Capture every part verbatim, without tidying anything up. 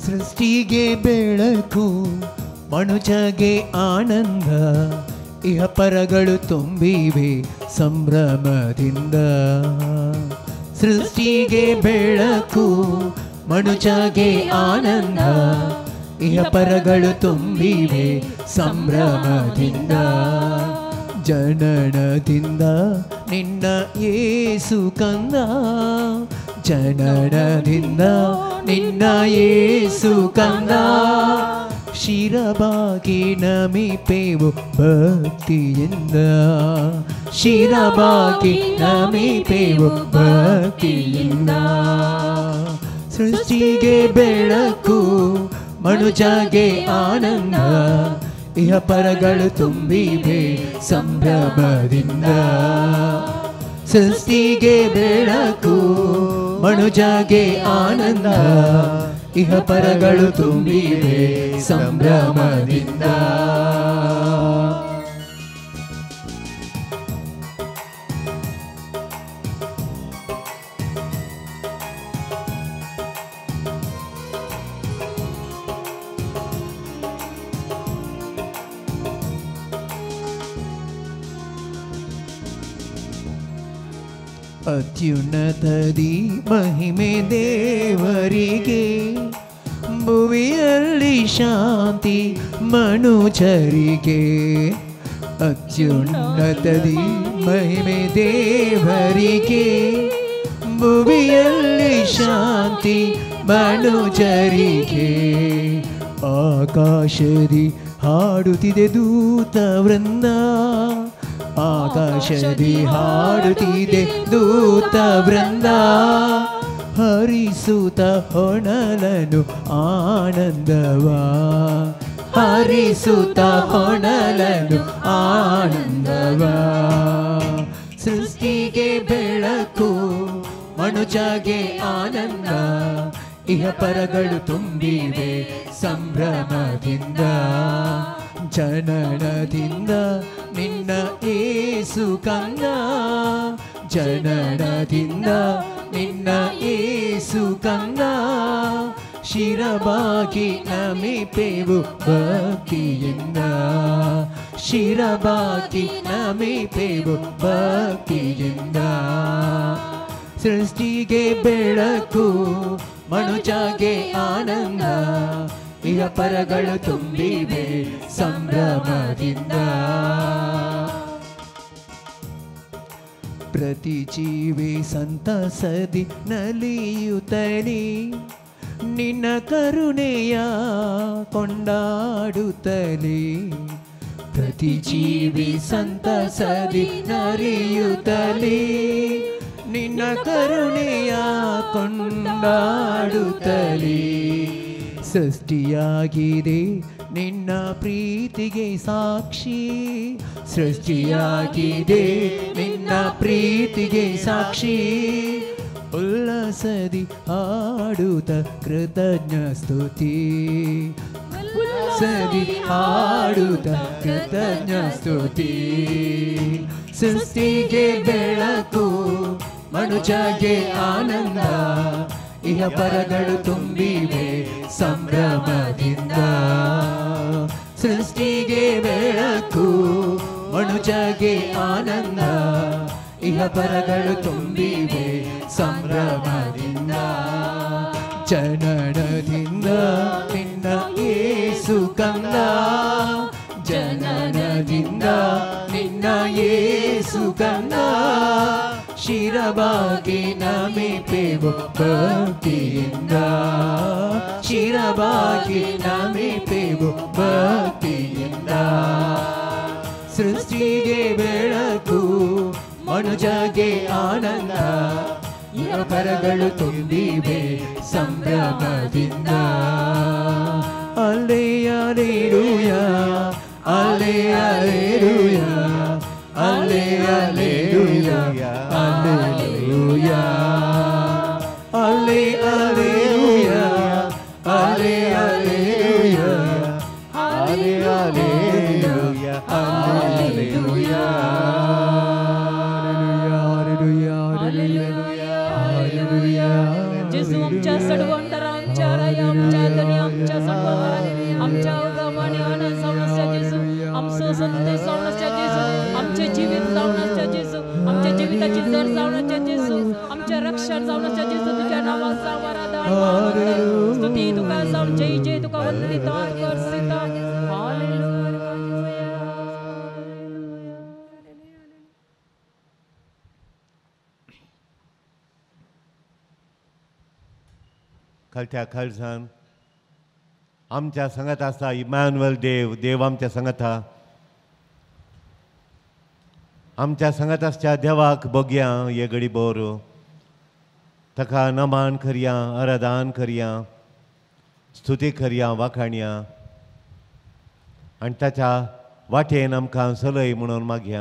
ಸೃಷ್ಟಿಗೆ ಬೆಳಕು ಮನುಜಗೆ ಆನಂದ, ಇಹ ಪರಗಳು ತುಂಬಿವೆ ಸಂಭ್ರಮದಿಂದ. ಸೃಷ್ಟಿಗೆ ಬೆಳಕು ಮನುಜಗೆ ಆನಂದ, ಇಹ ಪರಗಳು ತುಂಬಿವೆ ಸಂಭ್ರಮದಿಂದ. ಜನನದಿಂದ ನಿನ್ನ ಯೇಸು ಕಂದ, ಜನನದಿಂದ ನಿನ್ನ ಯೇಸು ಕಂದ. ಶಿರಬಾಗಿ ನಮಿಪೆವು ಭಕ್ತಿಯಿಂದ, ಶಿರಬಾಗಿ ನಮಿಪೆವು ಭಕ್ತಿಯಿಂದ. ಸೃಷ್ಟಿಗೆ ಬೆಳಕು ಮನುಜಗೆ ಆನಂದ, ಇಹ ಪರಗಳು ತುಂಬಿವೆ ಸಂಭ್ರಮದಿಂದ. ಸೃಷ್ಟಿಗೆ ಬೆಳಕು ಮನುಜಗೆ ಆನಂದ, ಇಹ ಪರಗಳು ತುಂಬಿವೆ ಸಂಭ್ರಮದಿಂದ. ಅತ್ಯುನ್ನತದಿ ಮಹಿಮೆ ದೇವರಿಗೆ, ಭುವಿಯಲ್ಲಿ ಶಾಂತಿ ಮನುಜರಿಗೆ. ಅತ್ಯುನ್ನತದಿ ಮಹಿಮೆ ದೇವರಿಗೆ, ಭುವಿಯಲ್ಲಿ ಶಾಂತಿ ಮನುಜರಿಗೆ. ಆಕಾಶದಿ ಹಾಡುತ್ತಿದೆ ದೂತ ವೃಂದ, ಆಕಾಶದಿ ಹಾಡುತ್ತಿದೆ ದೂತ ವೃಂದ. ಹರಿಸುತ್ತ ಹೊನಲನು ಆನಂದವಾ, ಹರಿಸುತ್ತ ಹೊನಲನು ಆನಂದವಾ. ಸೃಷ್ಟಿಗೆ ಬೆಳಕು ಮನುಜಗೆ ಆನಂದ, ಇಹ ಪರಗಳು ತುಂಬಿವೆ ಸಂಭ್ರಮದಿಂದ. ಜನನದಿಂದ ನಿನ್ನ ಯೇಸು ಕಂದ, ಜನನದಿಂದ ನಿನ್ನ ಯೇಸು ಕಂದ. ಶಿರಬಾಗಿ ನಮಿಪೆವು ಭಕ್ತಿಯಿಂದ, ಶಿರಬಾಗಿ ನಮಿಪೆವು ಭಕ್ತಿಯಿಂದ. ಸೃಷ್ಟಿಗೆ ಬೆಳಕು ಮನುಜಗೆ ಆನಂದ, ಇಹ ಪರಗಳು ತುಂಬಿವೆ ಸಂಭ್ರಮದಿಂದ. ಪ್ರತಿ ಜೀವಿ ಸಂತಸದಿ ನಲಿಯುತ್ತಲೇ, ನಿನ್ನ ಕರುಣೆಯ ಕೊಂಡಾಡುತ್ತಲೇ. ಪ್ರತಿ ಜೀವಿ ಸಂತಸದಿ ನಲಿಯುತ್ತಲೇ, ನಿನ್ನ ಕರುಣೆಯ ಕೊಂಡಾಡುತ್ತಲೇ. ಸೃಷ್ಟಿಯಾಗಿದೆ ನಿನ್ನ ಪ್ರೀತಿಗೆ ಸಾಕ್ಷಿ, ಸೃಷ್ಟಿಯಾಗಿದೆ ನಿನ್ನ ಪ್ರೀತಿಗೆ ಸಾಕ್ಷಿ. ಉಲ್ಲಾಸದಿ ಹಾಡುತ್ತ ಕೃತಜ್ಞ ಸ್ತುತಿ, ಉಲ್ಲಾಸದಿ ಹಾಡುತ್ತ ಕೃತಜ್ಞ ಸ್ತುತಿ. ಸೃಷ್ಟಿಗೆ ಬೆಳಕು ಮನುಜಗೆ ಆನಂದ, ಇಹ ಪರಗಳು ತುಂಬಿವೆ ಸಂಭ್ರಮದಿಂದ. ಸೃಷ್ಟಿಗೆ ಬೆಳಕು ಮನುಜಗೆ ಆನಂದ, ಇಹ ಪರಗಳು ತುಂಬಿವೆ ಸಂಭ್ರಮದಿಂದ. ಜನನದಿಂದ ನಿನ್ನ ಯೇಸು ಕಂದ, ಜನನದಿಂದ ನಿನ್ನ ಯೇಸು ಕಂದ. ಶಿರಬಾಗಿ ನಮಿಪೆವು ಭಕ್ತಿಯಿಂದ, ಶಿರಬಾಗಿ ನಮಿಪೆವು ಭಕ್ತಿಯಿಂದ. ಸೃಷ್ಟಿಗೆ ಬೆಳಕು ಮನುಜಗೆ ಆನಂದ, ಇಹ ಪರಗಳು ತುಂಬಿವೆ ಸಂಭ್ರಮದಿಂದ. ಅಲ್ಲೆಯಲ್ಲೆಲೂಯಾ, ಅಲ್ಲೆಯಲ್ಲೆಲೂಯಾ, ಅಲ್ಲೆಯಲ್ಲೆಲೂಯಾ, ಅಲ್ಲೆಲೂಯಾ, ಅಲ್ಲೆಯಲ್ಲೆಲೂಯಾ, ಅಲ್ಲೆಯಲ್ಲೆಲೂಯಾ, ಅಲ್ಲೆಯಲ್ಲೆಲೂಯಾ, ಅಲ್ಲೆಲೂಯಾ. Jésus, on सडवंडर आमच्या राय आमच्या धनी आमच्या सडवंडर आमच्या गमाने आनंद सावनसच्या जेजू आमचं संदेश सावनसच्या जेजू आमचे जीवित सावनसच्या जेजू आमच्या जीविताची जर सावनसच्या जेजू आमच्या रक्षण सावनसच्या जेजू तुझ्या नावाचा वरदान स्तुती तुका सावन जय जय तुका वंदिता करसिता हालेलुया. खालच्या खालसान आमच्या संगत आसा इमॅन्युअल देव देव आमच्या संगत आहा. आमच्या संगत आसच्या देवाक बघया ये घडी बोर ताका नमान करया आराधन करया स्तुती करया वाखाणया आनी ताच्या वाटेन आमकां चलय म्हणून मागया.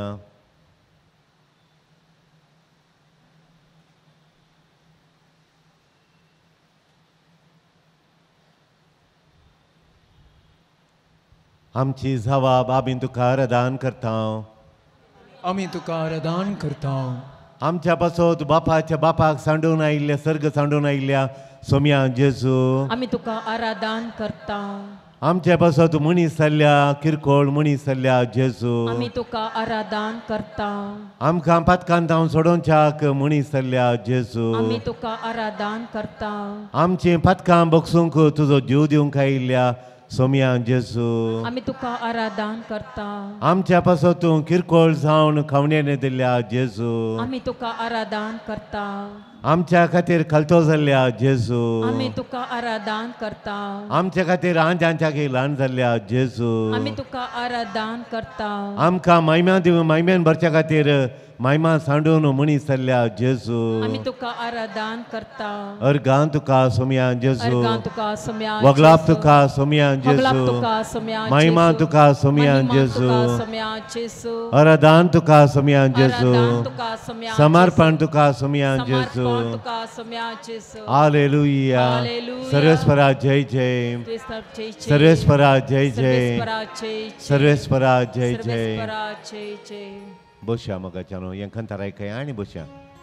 आमची जबाब आमी तुका आराधन करता. आमी तुका आराधन करता. आमच्या पासत बापाच्या बापाक सांडून आयिल्ल्या सर्ग सांडून आयिल्ल्या सोम्या जेजू आमी तुका आराधन करता. आमच्या पासत मनीस जाल्ल्या किरकोळ मनीस जाल्ल्या जेजू आमी तुका आराधन करता. आमकां पातकान जावन सोडोवच्याक मनीस जाल्ल्या जेजू आमी तुका आराधन करता. आमची पातकां बगसूंक तुजो जीव दिवंक आयिल्ल्या सोम्या जेजू आमी तुका आराधन करता. आमच्या पासत तूं किरकोळ जावन खावण्याने दिल्ल्या जेजू आमी तुका आराधन करता. आमच्या खातीर खालतो जाल्ल्या जेजू आमी तुका आराधन करता. आमच्या खातीर आंजांच्या ल्हान जाल्ल्या जेजू आमी तुका आराधन करता. आमकां महिमा दिव महिम्यान भरच्या खातीर महिमा सांडून मनीस जाल्ल्या जेजू आमी तुका आराधन करता. अर्गां तुका सोम्या जेजू अर्गां तुका सोम्या वगलाप तुका सोम्या वगलाप जेजू तुका सोम्या महिमा जेजू. तुका सोम्या महिमा जेजू तुका सोम्या जेजू. आराधन तुका सोम्या जेजू आराधन तुका सोम्या समर्पण तुका सोम्या जेजू. जेजू समर्पण तुका सोम्या जेजू. Hallelujah hallelujah. सर्वेस्परा जय जय क्रिस्तांव जय जय. सर्वेस्परा जय जय सर्वेस्परा जय जय. सर्वेस्परा जय जय. सर्वेस्परा जय जय. बसया मोगाच्यानो हें खंतार आयकया आनी बसया.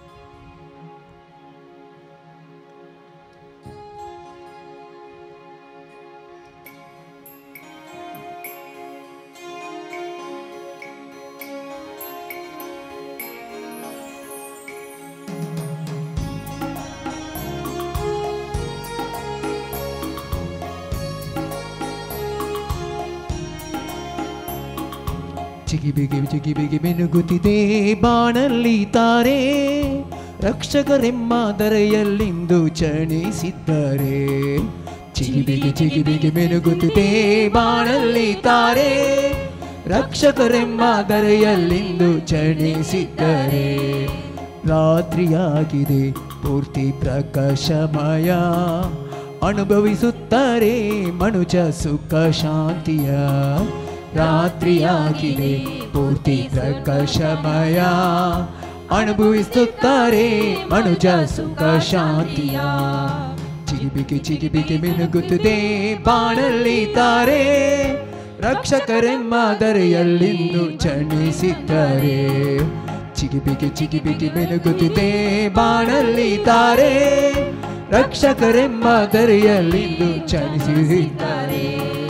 ಚಿಗಿ ಬಿಗಿ ಚಿಗಿ ಬಿಗಿ ಮಿನುಗುತ್ತಿದೆ ಬಾಣಲ್ಲಿ ತಾರೆ ರಕ್ಷಕರೆಮ್ಮ ದರೆಯಲ್ಲಿಂದು ಚಣಿಸಿದ್ದಾರೆ. ಚಿಗಿ ಬಿಗಿ ಚಿಗಿ ಬಿಗಿ ಮಿನುಗುತ್ತಿದೆ ಬಾಣಲ್ಲಿ ತಾರೆ ರಕ್ಷಕರೆಮ್ಮ ದರೆಯಲ್ಲಿಂದು ಚಣಿಸಿದ್ದಾರೆ. ರಾತ್ರಿಯಾಗಿದೆ ಪೂರ್ತಿ ಪ್ರಕಾಶಮಯ ಅನುಭವಿಸುತ್ತಾರೆ ಮನುಜ ಸುಖ ಶಾಂತಿಯ. ರಾತ್ರಿಯಾಗಿದೆ ಪೂರ್ತಿ ಪ್ರಕಾಶಮಯ ಅನುಭವಿಸುತ್ತಾರೆ ಮನುಜ ಸುಖ ಶಾಂತಿಯ. ಚಿಗಿಬಿಗಿ ಚಿಗಿಬಿಗಿ ಮಿನುಗುತ್ತದೆ ಬಾಣಲ್ಲಿ ತಾರೆ ರಕ್ಷಕರೆಮ್ಮ ದರೆಯಲ್ಲಿಂದು ಚಣಿಸಿದ್ದಾರೆ. ಚಿಗಿಬಿಗಿ ಚಿಗಿಬಿಗಿ ಮಿನುಗುತ್ತಿದೆ ಬಾಣಲ್ಲಿ ತಾರೆ ರಕ್ಷಕರೆಮ್ಮ ದರೆಯಲ್ಲಿಂದು ಚಣಿಸಿದ್ದಾರೆ.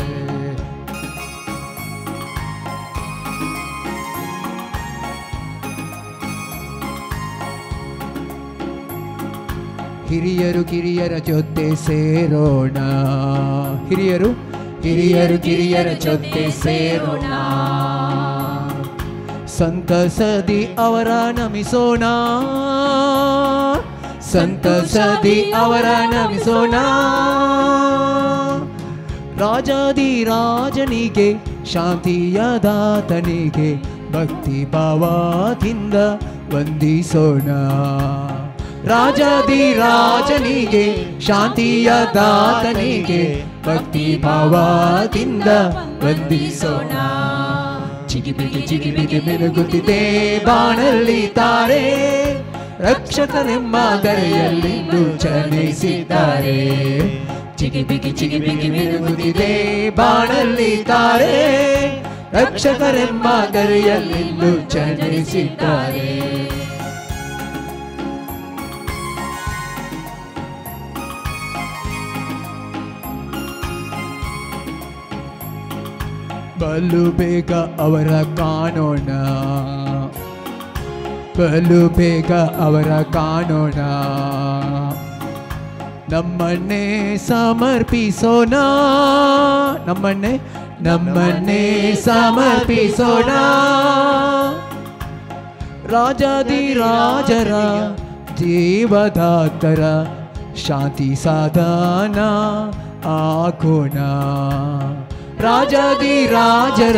ಹಿರಿಯರು ಕಿರಿಯರ ಜೊತೆ ಸೇರೋಣ. ಹಿರಿಯರು ಹಿರಿಯರು ಕಿರಿಯರ ಜೊತೆ ಸೇರೋಣ. ಸಂತಸದಿ ಅವರ ನಮಿಸೋಣ. ಸಂತಸದಿ ಅವರ ನಮಿಸೋಣ. ರಾಜಾದಿ ರಾಜನಿಗೆ ಶಾಂತಿಯ ದಾತನಿಗೆ ಭಕ್ತಿ ಭಾವದಿಂದ ವಂದಿಸೋಣ. ರಾಜಾದಿ ರಾಜನಿಗೆ ಶಾಂತಿಯ ದಾತನಿಗೆ ಭಕ್ತಿ ಭಾವದಿಂದ ವಂದಿಸೋಣ. ಚಿಗಿಬಿಗಿ ಚಿಗಿಬಿಗಿ ಮಿನುಗುತ್ತಿದೆ ಬಾಣಲ್ಲಿ ತಾರೆ ರಕ್ಷಕರೆಮ್ಮ ದರೆಯಲ್ಲಿಂದು ಚಲಿಸಿದ್ದಾರೆ. ಚಿಗಿಬಿಗಿ ಚಿಗಿಬಿಗಿ ಮಿನುಗುತ್ತಿದೆ ಬಾಣಲ್ಲಿ ತಾರೆ ರಕ್ಷಕರೆಮ್ಮ ದರೆಯಲ್ಲಿಂದು ಚಲಿಸಿದ್ದಾರೆ. ಬಲು ಬೇಗ ಅವರ ಕಾಣೋಣ, ಬಲು ಬೇಗ ಅವರ ಕಾಣೋಣ. ನಮ್ಮನ್ನೇ ಸಮರ್ಪಿಸೋಣ, ನಮ್ಮನ್ನೇ ನಮ್ಮನ್ನೇ ಸಮರ್ಪಿಸೋಣ. ರಾಜಾದಿರಾಜರ ದೇವದಾತರ ಶಾಂತಿ ಸಾಧನ ಆಗೋಣ. ರಾಜಾದಿರಾಜರ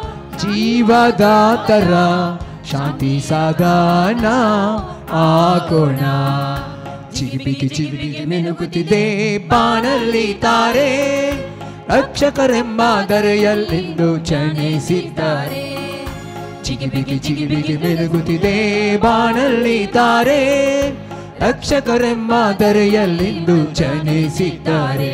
ಜೀವದಾತರ ಶಾಂತಿ ಸಾಧನ ಆಗೋಣ. ಚಿಗಿಬಿಗಿ ಚಿಗಿಬಿಗಿ ಮಿನುಗುತ್ತಿದೆ ಬಾನಲ್ಲಿ ತಾರೆ, ರಕ್ಷಕರೆಂಬ ಧರೆಯಲ್ಲಿಂದು ಜನಿಸಿದ್ದಾರೆ. ಚಿಗಿಬಿಗಿ ಚಿಗಿಬಿಗಿ ಮಿನುಗುತ್ತಿದೆ ಬಾನಲ್ಲಿ ತಾರೆ, ರಕ್ಷಕರೆಂಬ ಧರೆಯಲ್ಲಿಂದು ಜನಿಸಿದ್ದಾರೆ.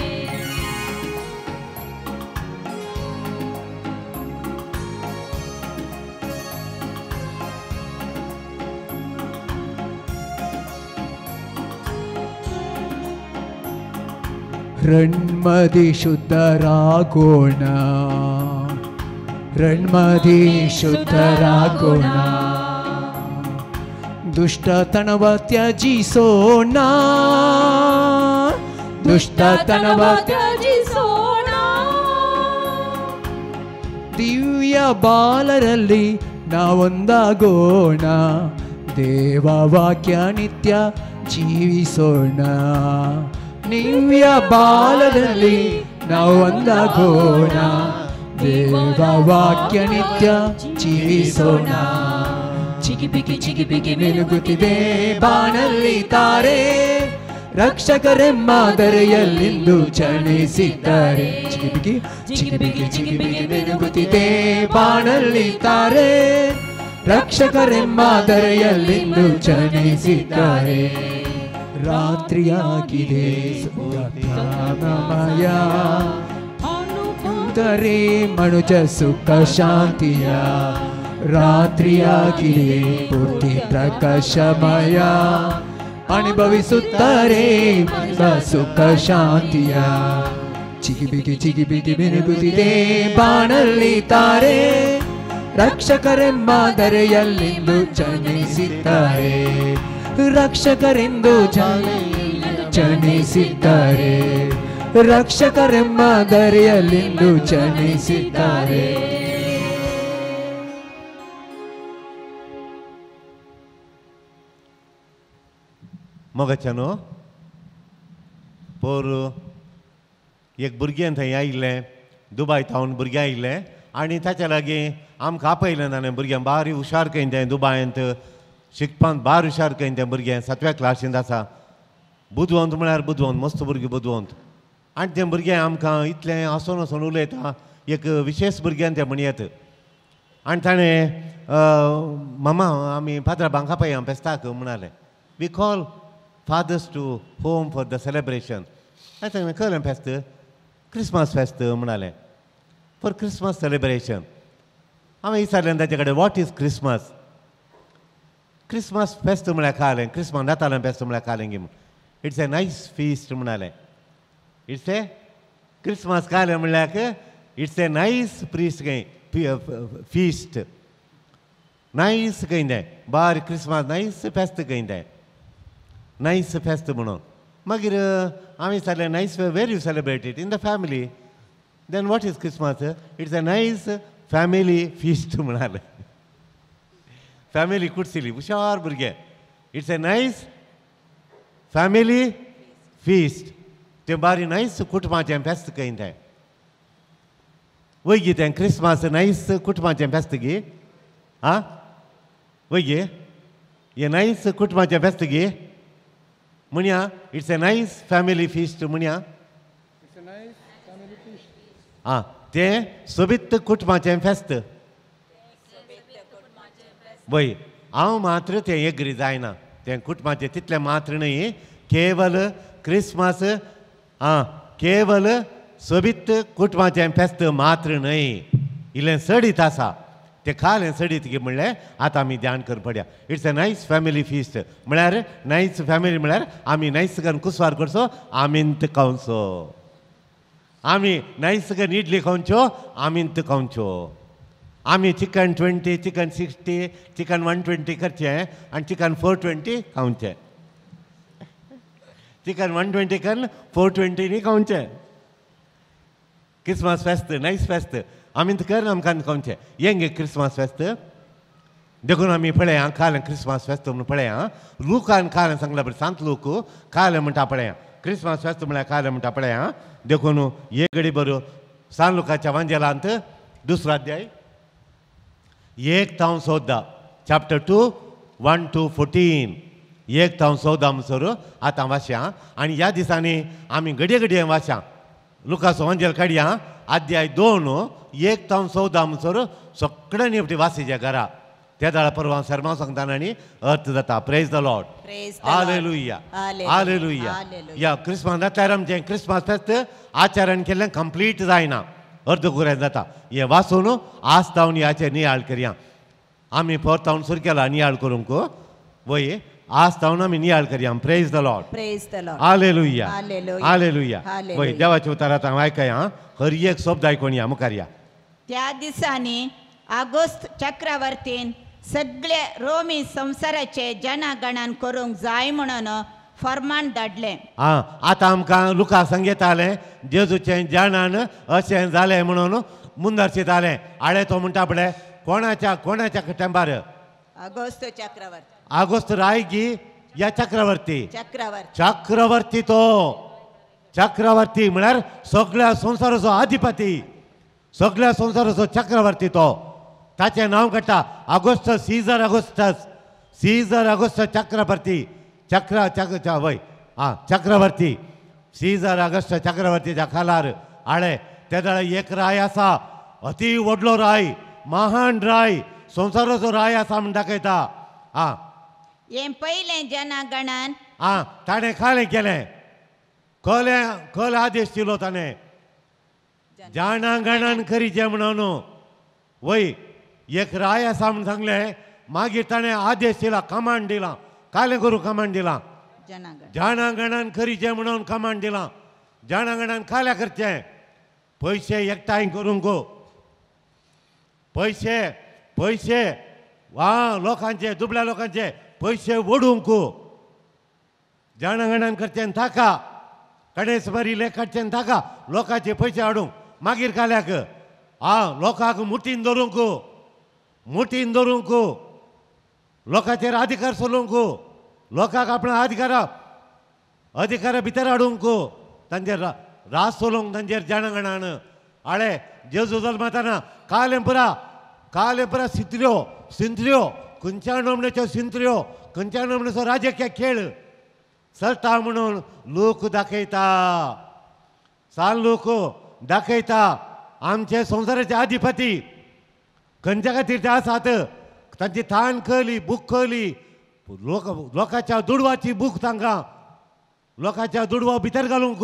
ಋಣ್ಮದಿ ಶುದ್ಧರಾಗೋಣ, ಋಣ್ಮದಿ ಶುದ್ಧರಾಗೋಣ. ದುಷ್ಟತನವ ತ್ಯಜಿಸೋಣ, ದುಷ್ಟತನವ ತ್ಯಜಿಸೋಣ. ದಿವ್ಯ ಬಾಲರಲ್ಲಿ ನಾವೊಂದಾಗೋಣ, ದೇವವಾಕ್ಯ ನಿತ್ಯ ಜೀವಿಸೋಣ. ದಿವ್ಯ ಬಾಲದಲ್ಲಿ ನಾವು ಒಂದಾಗೋಣ, ದೇವವಾಕ್ಯ ನಿತ್ಯ ಜೀವಿಸೋಣ. ಚಿಗಿಬಿಗಿ ಚಿಗಿಬಿಗಿ ಮಿನುಗುತ್ತಿದೆ ಬಾನಲ್ಲಿ ತಾರೆ, ರಕ್ಷಕರೆಂಬ ಧರೆಯಲ್ಲಿಂದು ಜನಿಸಿದ್ದಾರೆ. ಚಿಗಿಬಿಗಿ ಚಿಗಿಬಿಗಿ ಚಿಗಿಬಿಗಿ ಮಿನುಗುತ್ತಿದೆ ಬಾನಲ್ಲಿ ತಾರೆ, ರಕ್ಷಕರೆಂಬ ಧರೆಯಲ್ಲಿಂದು ಜನಿಸಿದ್ದಾರೆ. ರಾತ್ರಿಯಾಗಿದೆ ಸುಖಮಯ, ಅನುಕೂತರೆ ಮನುಜ ಸುಖ ಶಾಂತಿಯ. ರಾತ್ರಿಯಾಗಿದೆ ಪೂರ್ತಿ ಪ್ರಕಾಶಮಯ, ಅನುಭವಿಸುತ್ತಾರೆ ಸುಖ ಶಾಂತಿಯ. ಚಿಗಿಬಿಗಿ ಚಿಗಿಬಿಗಿ ಮಿನುಗುತ್ತಿದೆ ಬಾನಲ್ಲಿ ತಾರೆ, ರಕ್ಷಕರೆಂಬ ಧರೆಯಲ್ಲಿಂದು ಜನಿಸಿದ್ದಾರೆ. ರಕ್ಷಕರೆಂದು ಜನಿಸಿದ್ದಾರೆ, ರಕ್ಷಕರೆಂಬ ಧರೆಯಲ್ಲಿಂದು ಜನಿಸಿದ್ದಾರೆ. मोगाच्यानो पोर एक भुरगें थंय आयिल्लें, दुबय थावन भुरगें आयिल्लें आनी ताच्या लागीं आमकां आपयलें ताणें भुरग्यां बारी हुशार खंय तें दुबयांत शिकपाक बार हुशार खंय तें भुरगें सातव्या क्लासींत आसा. बुदवंत म्हळ्यार बुदवंत, मस्त भुरगें बुदवंत. आनी तें भुरगें आमकां इतलें हसून हसून उलयता, एक विशेश भुरग्यान तें म्हणयत. आनी ताणें मामा आमी फादरा बांका पळय फेस्ताक म्हणालें. We call fathers to home for the celebration. I think कळ्ळें फेस्त, क्रिसमस फेस्त म्हणालें. फॉर क्रिसमस सेलिब्रेशन हांवें विचारलें ताचे कडेन वॉट इज क्रिसमस. क्रिसमस फेस्त म्हळ्यार कळ्ळें, क्रिसमस नातालां फेस्त म्हळ्यार कळ्ळें गे म्हण. इट्स ए नायस फिस्ट म्हणालें. इट्स ए क्रिसमस कळ्ळें म्हळ्यार इट्स ए नायस प्रिस्ट खंय फिस्ट, नायस खंय तें बार क्रिसमस नायस फेस्त खंय तें, नायस फेस्त म्हणून. मागीर हांवें विचारलें nice where you celebrate it in the family. Then what is Christmas. It's a nice family feast म्हणालें. फॅमिली कुडसिली हुशार भुरगें. It's a nice family feast. तें बारी नायस कुटुंबाचें फेस्त खंय तें. वय गे तें क्रिसमस नायस कुटुंबाचें फेस्त गे. आं वय गे हें नायस कुटुंबाचें फेस्त गे म्हणया. It's a nice family feast म्हणया. आं तें सोबीत कुटुंबाचें फेस्त. वय हांव मात्र तें एग्री जायना. तें कुटुंबाचें तितलें मात्र न्हय, केवल क्रिसमस आं केवल सोबीत कुटुंबाचें फेस्त मात्र न्हय, इल्लें सडीत आसा. तें खालें सडीत गे म्हणलें आतां आमी ध्यान करप पडया. It's a nice family feast म्हळ्यार नायस फॅमिली म्हळ्यार आमी नायस करून कुसवार करचो, आमींत खावचो. आमी नैसर्ग इडली खावच्यो आमींत खावच्यो आमी chicken twenty chicken sixty chicken one twenty करचें आनी चिकन फोर ट्वेंटी खावचें चिकन वन ट्वेंटी कन फोर ट्वेंटीनी खावचें क्रिसमस फेस्त नायस फेस्त आमींत कर आमकां खावचें येंगे क्रिसमस फेस्त देखून आमी पळया काल क्रिसमस फेस्त म्हणून पळया लुकान काल सांगला बरें सांत लोक काल म्हणटा पळया क्रिसमस फेस्त म्हळ्यार काल म्हणटा पळया देखून ये घडी बरो सांत लुकाच्या वांजेलांत दुसरो अध्याय एक तावन चौदा chapter two one two fourteen एक तावन चौदा म्हणसर आतां वाचया आनी ह्या दिसांनी आमी घडये घडये वाचया लुकाचो वांजेल काडया अध्याय दोन एक तावन चौदा म्हणसर सगळे निवटी वाचीच्या घरा त्या दाळा परवा शर्मा सांगताना आनी अर्थ जाता praise the Lord hallelujah hallelujah या क्रिस्मसांतल्यार आमचें क्रिस्मस फेस्त आचरण केल्लें कंप्लीट जायना अर्द कुरें जाता हें वाचून आस्तावन ह्याचेर नियाळ करया आमी परतावन सुरू केला नियाळ करूंक वय आस्तावन आमी नियाळ करया praise the Lord praise the Lord hallelujah hallelujah hallelujah hallelujah. वय देवाचे उतार आतां आयकया हर एक शब्द आयकून या मुखार या त्या दिसांनी आगोस्त चक्रवर्तीन सगळे रोमी संवसाराचे जनागणन करूंक जाय म्हणून फर्मान धाडलें आं आतां आमकां लुका सांगतालें जेजूचें जाणान अशें जालें म्हणून मुंदरशितालें आळे तो म्हणटा पळय कोणाच्या कोणाच्या टेंपार आगोस्त चक्रवर्ती आगोस्त रायगी या चक्रवर्ती चक्रवर्ती चक्रवर्ती तो चक्रवर्ती म्हळ्यार सगळ्या संवसाराचो अधिपती सगळ्या संवसाराचो चक्रवर्ती तो ताचें नांव काडटा आगोस्त सीझर आगोस्टस सीझर आगोस्त चक्रवर्ती चक्र चक्र वय आं चक्रवर्ती सीझर आगोस्त चक्रवर्तीच्या खालार आळे त्या दाळा एक राय आसा अति व्हडलो राय महान राय संवसाराचो राय आसा म्हण दाखयता आं हें पयलें जनागणन आं ताणें खालें केलें खले खल आदेश दिलो ताणें जाणागणन करीचें म्हणून वय एक राय आसा म्हण सांगलें मागीर ताणें आदेश दिला कमांड दिला कालें करूं कमांड दिला जनागणन जाणागणन करीचें म्हणून कमांड दिला जाणागणन खाल्या करचें पयशे एकठांय करूंक पयशे पयशे वा लोकांचे दुबळ्या लोकांचे पयशे ओडूंक जाणागणन करचें ताका कडेस बरी काडचें ताका लोकांचे पयशे हाडूंक मागीर काल्याक आं लोकांक मुठीन धरूंक मुठीन धरूंक लोकांचेर अधिकार चलोवंक लोकांक आपणा अधिकारा अधिकारा भितर हाडूंक तांचेर रास चलोवंक तांचेर जाणागणान आळे जेजू जल्मताना काले पुरा काले पुरा सिंत्र्यो सिंत्र्यो खंयच्या नमण्याच्यो सिंत्र्यो खंयच्या नमण्याचो राजकीय खेळ चलता म्हणून लोक दाखयता साल लोक दाखयता आमचे संवसाराचे अधिपती खंयच्या खातीर ते आसात तांची थाण खली बूक खली लोक लोकांच्या दुडवाची बूक तांकां लोकांच्या दुडवा भितर घालूंक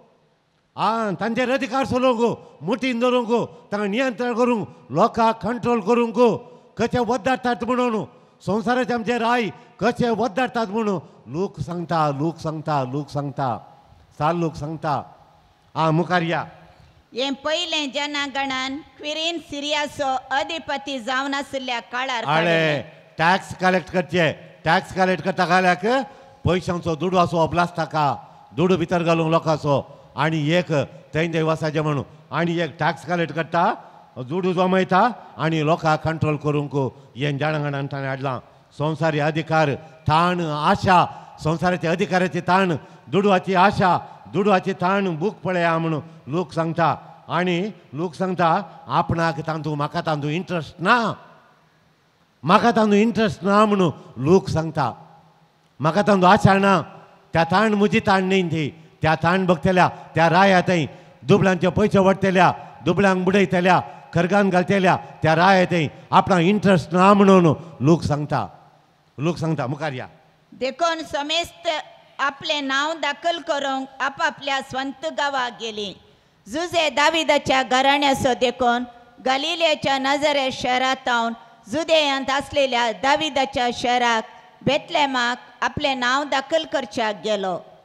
आं तांचेर अधिकार चलोवंक मुठीन धरूंक तांकां नियंत्रण करूंक लोकांक कंट्रोल करूंक कशें वद्दाडटात म्हणून संवसाराचे आमचे राय कशें वद्दाडटात म्हणून लोक सांगता लोक सांगता लोक सांगता साल लोक सांगता आं मुखार या हें पयलें जनागणन क्विरीन सिरियाचो अधिपती जावन आशिल्ल्या काळार आळे टॅक्स कलेक्ट करचे टॅक्स कलेक्ट करता जाल्यार पयशांचो दुडवाचो अभ्यास ताका दुडू भितर घालूंक लोकांचो आनी एक थंय वसाचें म्हणून आनी एक टॅक्स कलेक्ट करता दुडू जमयता आनी लोकांक कंट्रोल करूंक हें जाणागणान ताणें हाडलां संवसारी अधिकार ताण आशा संवसाराचे अधिकाराची ताण दुडवाची आशा दुडवाची ताण बूक पळया म्हणून लोक सांगता आनी लोक सांगता आपणाक तांतू म्हाका तांतू इंट्रस्ट ना म्हाका तांतू इंट्रस्ट ना म्हणून लोक सांगता म्हाका तांतू आशा ना त्या ताण म्हजी ताण न्ही ती त्या ताण बगतल्या त्या राया थंय दुबळांचे पयशे वडटल्या दुबळ्यांक बुडयतल्या खरगान घालतल्या त्या राया थंय आपणाक इंट्रस्ट ना म्हणून लोक सांगता लोक सांगता मुखार या देखून समेस्त आपले नांव दाखल करूंक आपापल्या स्वंत गांवाक गेली जुजे दाविदाच्या घराण्याचो देखून गलिलेच्या नजरे शहरांत जावन जुदेयांत आसलेल्या दाविदाच्या शहराक बेतलेमाक आपले नांव दाखल करच्याक गेलो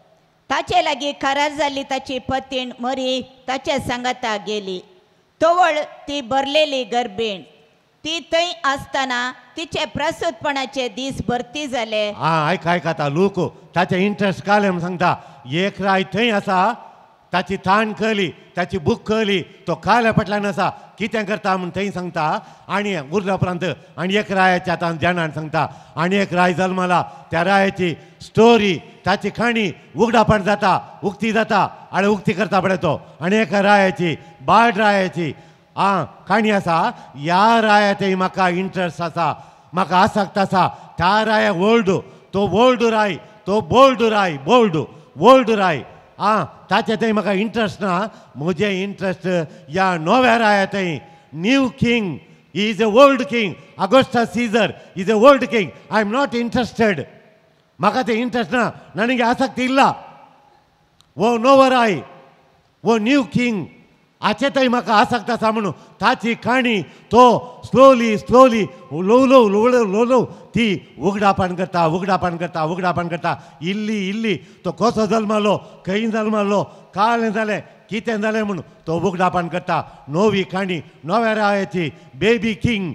ताचे लागीं करार जाली ताची पतीण मरी ताचे सांगाता गेली. तोवळ ती भरलेली गर्भीण. ती थंय आसतना तिचे प्रसूतपणाचे दीस भरती जाले. हा आयक आयक आतां लोक ताचे इंट्रस्ट काले म्हूण सांगता. एक राय थंय आसा, ताची थाण कळली, ताची बूक कळली, तो काल्या फाटल्यान आसा, कितें करता म्हूण थंय सांगता. आनी उरल्या उपरांत आनी एक रायाच्या आतां जाणान सांगता. आनी एक राय जल्मला, त्या रायाची स्टोरी, ताची खाणी उगडापण जाता, उक्ती जाता आनी उक्ती करता पळय तो. आनी एका रायाची बाळ रायाची आं काणी आसा. ह्या रायातय म्हाका इंट्रस्ट आसा, म्हाका आसक्त आसा. त्या राया ओल्ड, तो ओल्ड राय, तो बोल्ड राय, बोल्ड ओल्ड राय. आं ताचे थंय म्हाका इंट्रस्ट ना. म्हजें इंट्रस्ट ह्या नव्या रायातय. New king is a old king. Augustus Caesar is a old king. I am not interested. म्हाका तें इंट्रस्ट ना, ನನಗೆ ಆಸಕ್ತಿ ಇಲ್ಲ. वो नवो राय, वो न्यू किंग हाचे थंय म्हाका आसक्त आसा म्हणून ताची काणी तो स्लोली स्लोली ल्हव ल्हव ल्हव ल्हव ल्हव ती उगडापण करता, उगडापण करता, उगडापण करता. इल्ली इल्ली तो कसो जल्मलो, खंय जल्मलो, काळें जालें, कितें जालें म्हणून तो उगडापण करता. नवी काणी नव्या रायाची बेबी किंग.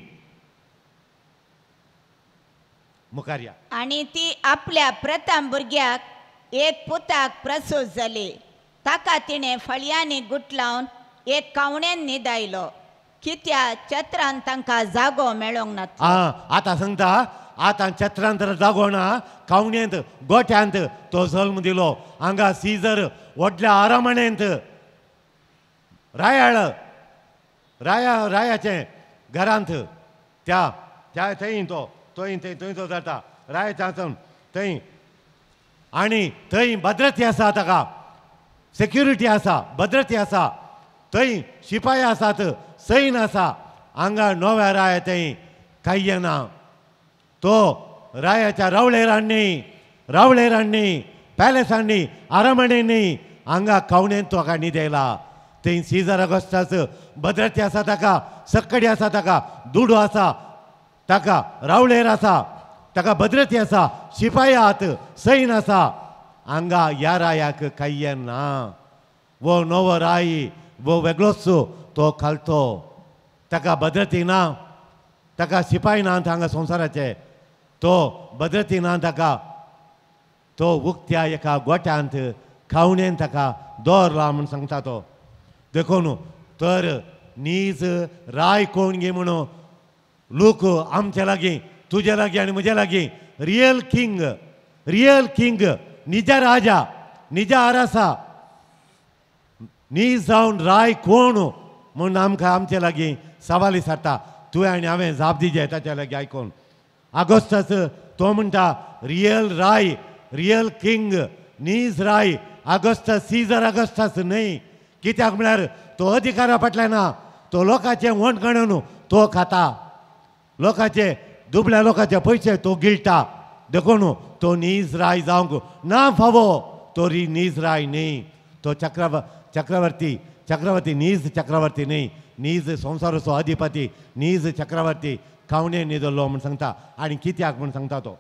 मुखार या. आनी ती आपल्या प्रथम भुरग्याक एक पुताक प्रसूत जाली. ताका तिणें फळयांनी गुटलावन एक कावण्यान न्हिदायलो, कित्याक छत्रांत तांकां जागो मेळोंक ना. आं आतां सांगता. आतां छत्रांत जागो ना, कावण्यांत गोठ्यांत तो जल्म दिलो. हांगा सीझर व्हडल्या आरामणेंत रायाळ राया रायाचे घरांत त्या त्या थंय तो थंय थंय थंय तो जाता रायाच्या हातून थंय. आनी थंय भद्रती आसा, ताका सेक्युरिटी आसा, भद्रती आसा. थंय शिपाई आसात, सैन आसा. हांगा नव्या राया थंय कांय ना. तो रायाच्या रावळेरांनी रावळेरांनी पॅलेसांनी आरामणेंनी हांगा कावण्यांत ताका न्हिदयला. थंय सीझर ऑगस्टस भद्रती आसा ताका, सक्कडी आसा ताका, दुडू आसा ताका, रावळेर आसा ताका, भद्रती आसा, शिपाई आहात, सैन आसा. हांगा ह्या रायाक कांय ना. वो नवो राय, वो वेगळोच तो खालतो. ताका भद्रती ना, ताका शिपाई ना हांगा संवसाराचे. तो भद्रती ना ताका. तो उक्त्या एका गोठ्यांत खावणेन ताका दवरला म्हूण सांगता तो. देखून तर नीज राय कोण गे म्हणून लोक आमचे लागीं, तुजे लागीं आनी म्हजे लागीं रियल किंग, रियल किंग, निजा राजा, निजा आरासा, नीज जावन राय कोण म्हूण आमकां आमचे लागीं सवाल विचारता. तुवें आनी हांवें जाप दिजे ताच्या लागीं आयकून. ऑगस्टस तो म्हणटा रियल राय, रियल किंग, नीज राय, ऑगस्टस सीझर ऑगस्टस न्हय. कित्याक म्हळ्यार तो अधिकारा फाटल्यान ना, तो लोकांचें वंट काडून तो खाता, लोकांचे दुबळ्या लोकांचे पयशे तो गिळटा. देखून तो नीज राय जावंक ना फावो. तो री नीज राय न्हय. तो चक्रव चक्रवर्ती चक्रवर्ती नीज चक्रवर्ती न्हय. नीज संवसाराचो अधिपती, नीज चक्रवर्ती खावणे न्हिदलो म्हूण सांगता. आनी कित्याक म्हूण सांगता तो.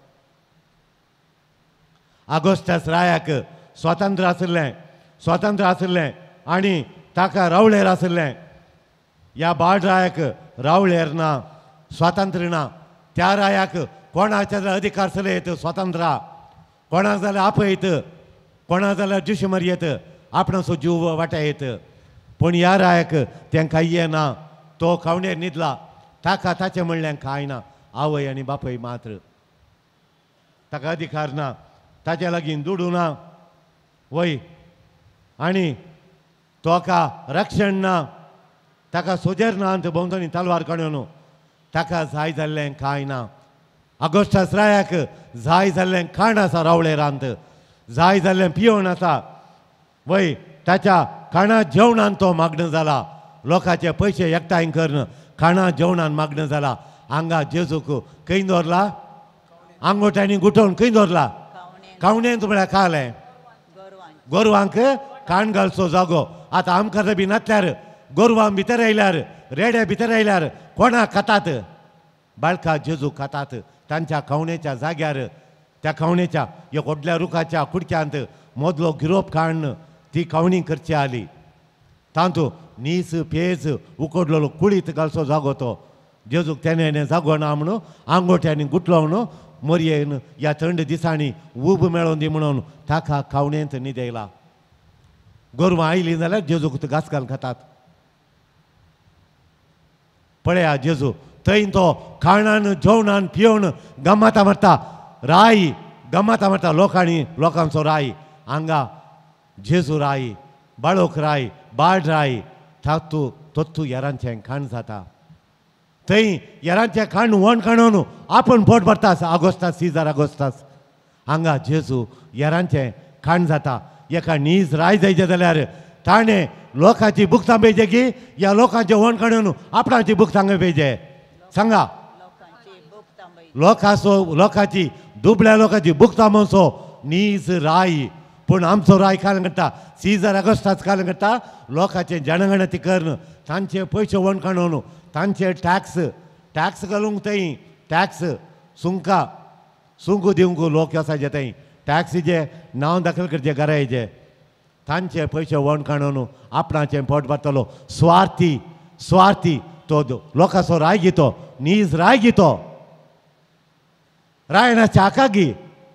ऑगस्टस रायाक स्वातंत्र्य आशिल्लें, स्वातंत्र्य आशिल्लें आनी ताका रावळेर आशिल्लें. ह्या बाळ रायाक रावळेर ना, स्वातंत्र्य ना. त्या रायाक कोणाचे जाल्यार अधिकार चलयत, स्वातंत्र्य, कोणाक जाल्यार आपयत, कोणाक जाल्यार दुश्मर्येत, आपणाचो जीव वाटायत. पूण ह्या रायाक तें कांय ना. तो खावणेर न्हिदला, ताका ताचें म्हणलें कांय ना. आवय आनी बापय मात्र. ताका अधिकार ना, ताचे लागीं दुडू ना, वय, आनी ताका रक्षण ना, ताका सोजेर ना अंत भोंवतणी तलवार काडून. ताका जाय जाल्लें कांय ना. ऑगस्टस रायाक जाय जाल्लें खाण आसा रावळेरांत, जाय जाल्लें पिवण आसा. वय, ताच्या खाणा जेवणान तो मग्न जाला. लोकांचे पयशे एकठांय करून खाणा जेवणान मग्न जाला. हांगा जेजूक खंय दवरला, आंगोट्यांनी गुठोवन खंय दवरला, खावणेंत म्हळ्यार खालें. गोरवांक खाण घालचो जागो. आतां आमकां बी नातल्यार गोरवां भितर आयल्यार, रेडे भितर आयल्यार कोणाक खातात, बाळकां जेजू खातात. तांच्या खावणेच्या जाग्यार, त्या खावणेच्या एक व्हडल्या रुखाच्या कुडक्यांत मोदलो गिरोप काडून ती कावणी करची आली तांतू नीस पेज उकडलेलो कुळीत घालचो जागो तो जेजूक तेणे जागो ना म्हणून आंगोट्यांनी गुटलो म्हणून मोरयेन ह्या थंड दिसांनी उब मेळोवन दी म्हणून ताका कावणेंत न्हिदयला. गोरवां आयलीं जाल्यार जेजूक घास घालून खातात. पळया जेजू थंय तो खाणान जेवणान पिवण गमाता मारता राई गमाता मारता लोकांनी लोकांचो राई हांगा जेजू राई बाळोक राई बाळ राई तातू तोत्तू येरांचें खाण जाता. थंय येरांचें खाण वण काडून आपूण पोट भरतास आगोस्तास सिजार आगोस्तास हांगा जेजू येरांचें खाण जाता. एका नीज राय जायचें जाल्यार ताणें लोकांची बूक थांबयचे की ह्या लोकांचें वण काडून आपणाची बूक थांबयचे सांगा. लोकांचो लोकांची दुबळ्या लोकांची बूक थांबोवचो नीज राय पूण आमचो राय काल करता सिजार आगोस्तास काल करता लोकांचें जनगणती करन तांचे पयशे वण काडून तांचे टॅक्स टॅक्स घालूंक थंय टॅक्स सुंका सुंक दिवंक लोक आसाचे थंय टॅक्सीचे नांव दाखल करचे गरायचे तांचे पयशे वण काडून आपणाचें पोट भरतलो. स्वार्थी स्वार्थी तो लोकांचो राय घेतो नीज राय घेतो रायना चाकागी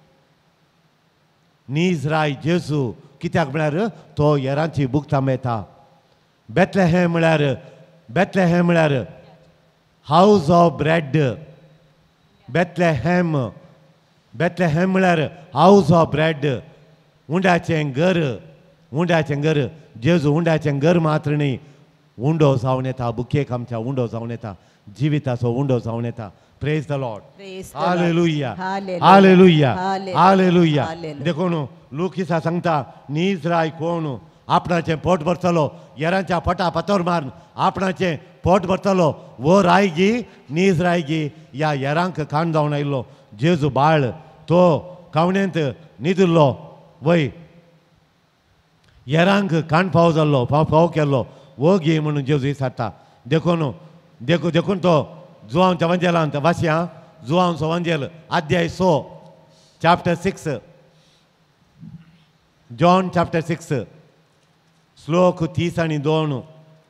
नीज राय जेजू कित्याक म्हळ्यार तो येरांची बूक थांबयता. बेतलेहेम म्हळ्यार बेतलेहेम म्हळ्यार house of bread. Bethlehem Bethlehem म्हळ्यार हावज ऑफ ब्रेड उंड्याचें घर उंड्याचें घर जेजू उंड्याचें घर मात्र न्ही उंडो जावन येता बुकेक आमच्या उंडो जावन येता जिविताचो उंडो जावन येता. Praise the Lord. Hallelujah hallelujah hallelujah. देखून लुकिसा सांगता नीज राय कोण आपणाचें पोट भरतलो येरांच्या पोटा पातोर मारून आपणाचें पोट भरतलो वो राय गी नीज राय गी ह्या येरांक खाण जावन आयिल्लो जेजू बाळ तो कावणेंत न्हिदिल्लो वय येरांक खाण फाव जाल्लो फाव फाव केल्लो वो गी म्हणून जेजू विचारता. देखून देखून देखून तो जुवांच्या वंजेलांत वाचया जुवांचो वंजेल अध्याय स chapter six John chapter six श्लोक तीस आनी दोन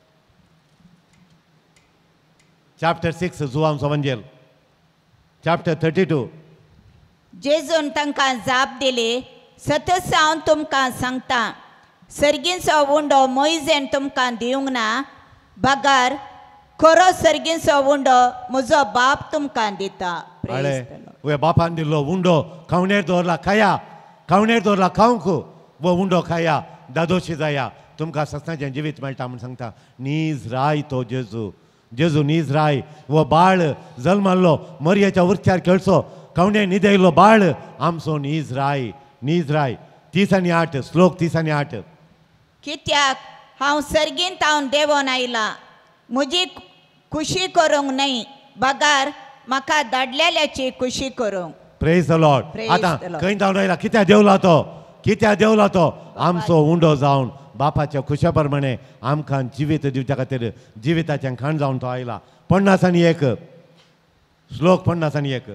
चॅप्टर सिक्स जुवांचो वंजेल चॅप्टर थर्टी टू. जेजून तांकां जाप दिली सतत हांव तुमकां सांगता सर्गीचो उंडो मोयजेन तुमकां दिवंक ना बगार खरो सर्गीचो उंडो म्हजो बाप तुमकां दिता. वे बापान दिल्लो उंडो खावणेर दवरला खाया खावणेर दवरला खावंक वो उंडो खाया दादोशी जाया तुमकां सस्नाचें जिवीत मेळटा म्हूण सांगता. नीज राय तो जेजू जेजू नीज राय वो बाळ जल्माल्लो मरयेच्या उरच्यार खेळचो खावणे न्हिदयल्लो बाळ आमचो नीज राय नीज राय. तीस आनी आठ श्लोक तीस आनी आठ. कित्याक हांव सर्गींत हांव देंवन आयला म्हजी खुशी करूंक न्हय बगार म्हाका धाडलेल्याची खुशी करूंक. Praise the Lord. आतां खंय जावन आयला कित्याक देवला तो कित्याक देवला तो आमचो उंडो जावन बापाच्या खुशे प्रमाणे आमकां जिवीत दिवच्या खातीर जिविताचें खाण जावन तो आयला. पन्नास आनी एक श्लोक पन्नास आनी एक.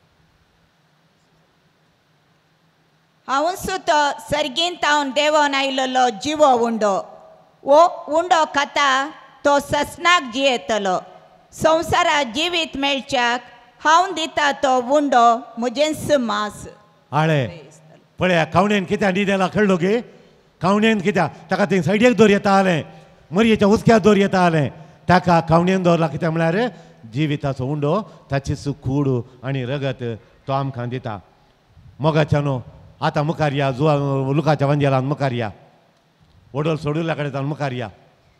हांव सुद्दां सर्गींत हांव देंवन आयिल्लो जिवो उंडो वो उंडो खाता तो ससनाक जियेतलो संवसाराक जिवीत मेळच्याक हांव दिता तो उंडो म्हजें मास. आळे पळया खावणेन कित्याक न्हिदेला कळलो गे खावणेन कित्याक ताका थंय सायडीक दवर येता जालें मरयेच्या उचक्यार दवर येता जालें ताका खावणेन दवरला कित्याक म्हळ्यार जिविताचो उंडो ताची कूड आनी रगत तो आमकां दिता. मोगाच्या न्हू आतां मुखार या जुवा लुकाच्या वंजेलान मुखार या वडोल सोडुल्या कडेन जावन मुखार या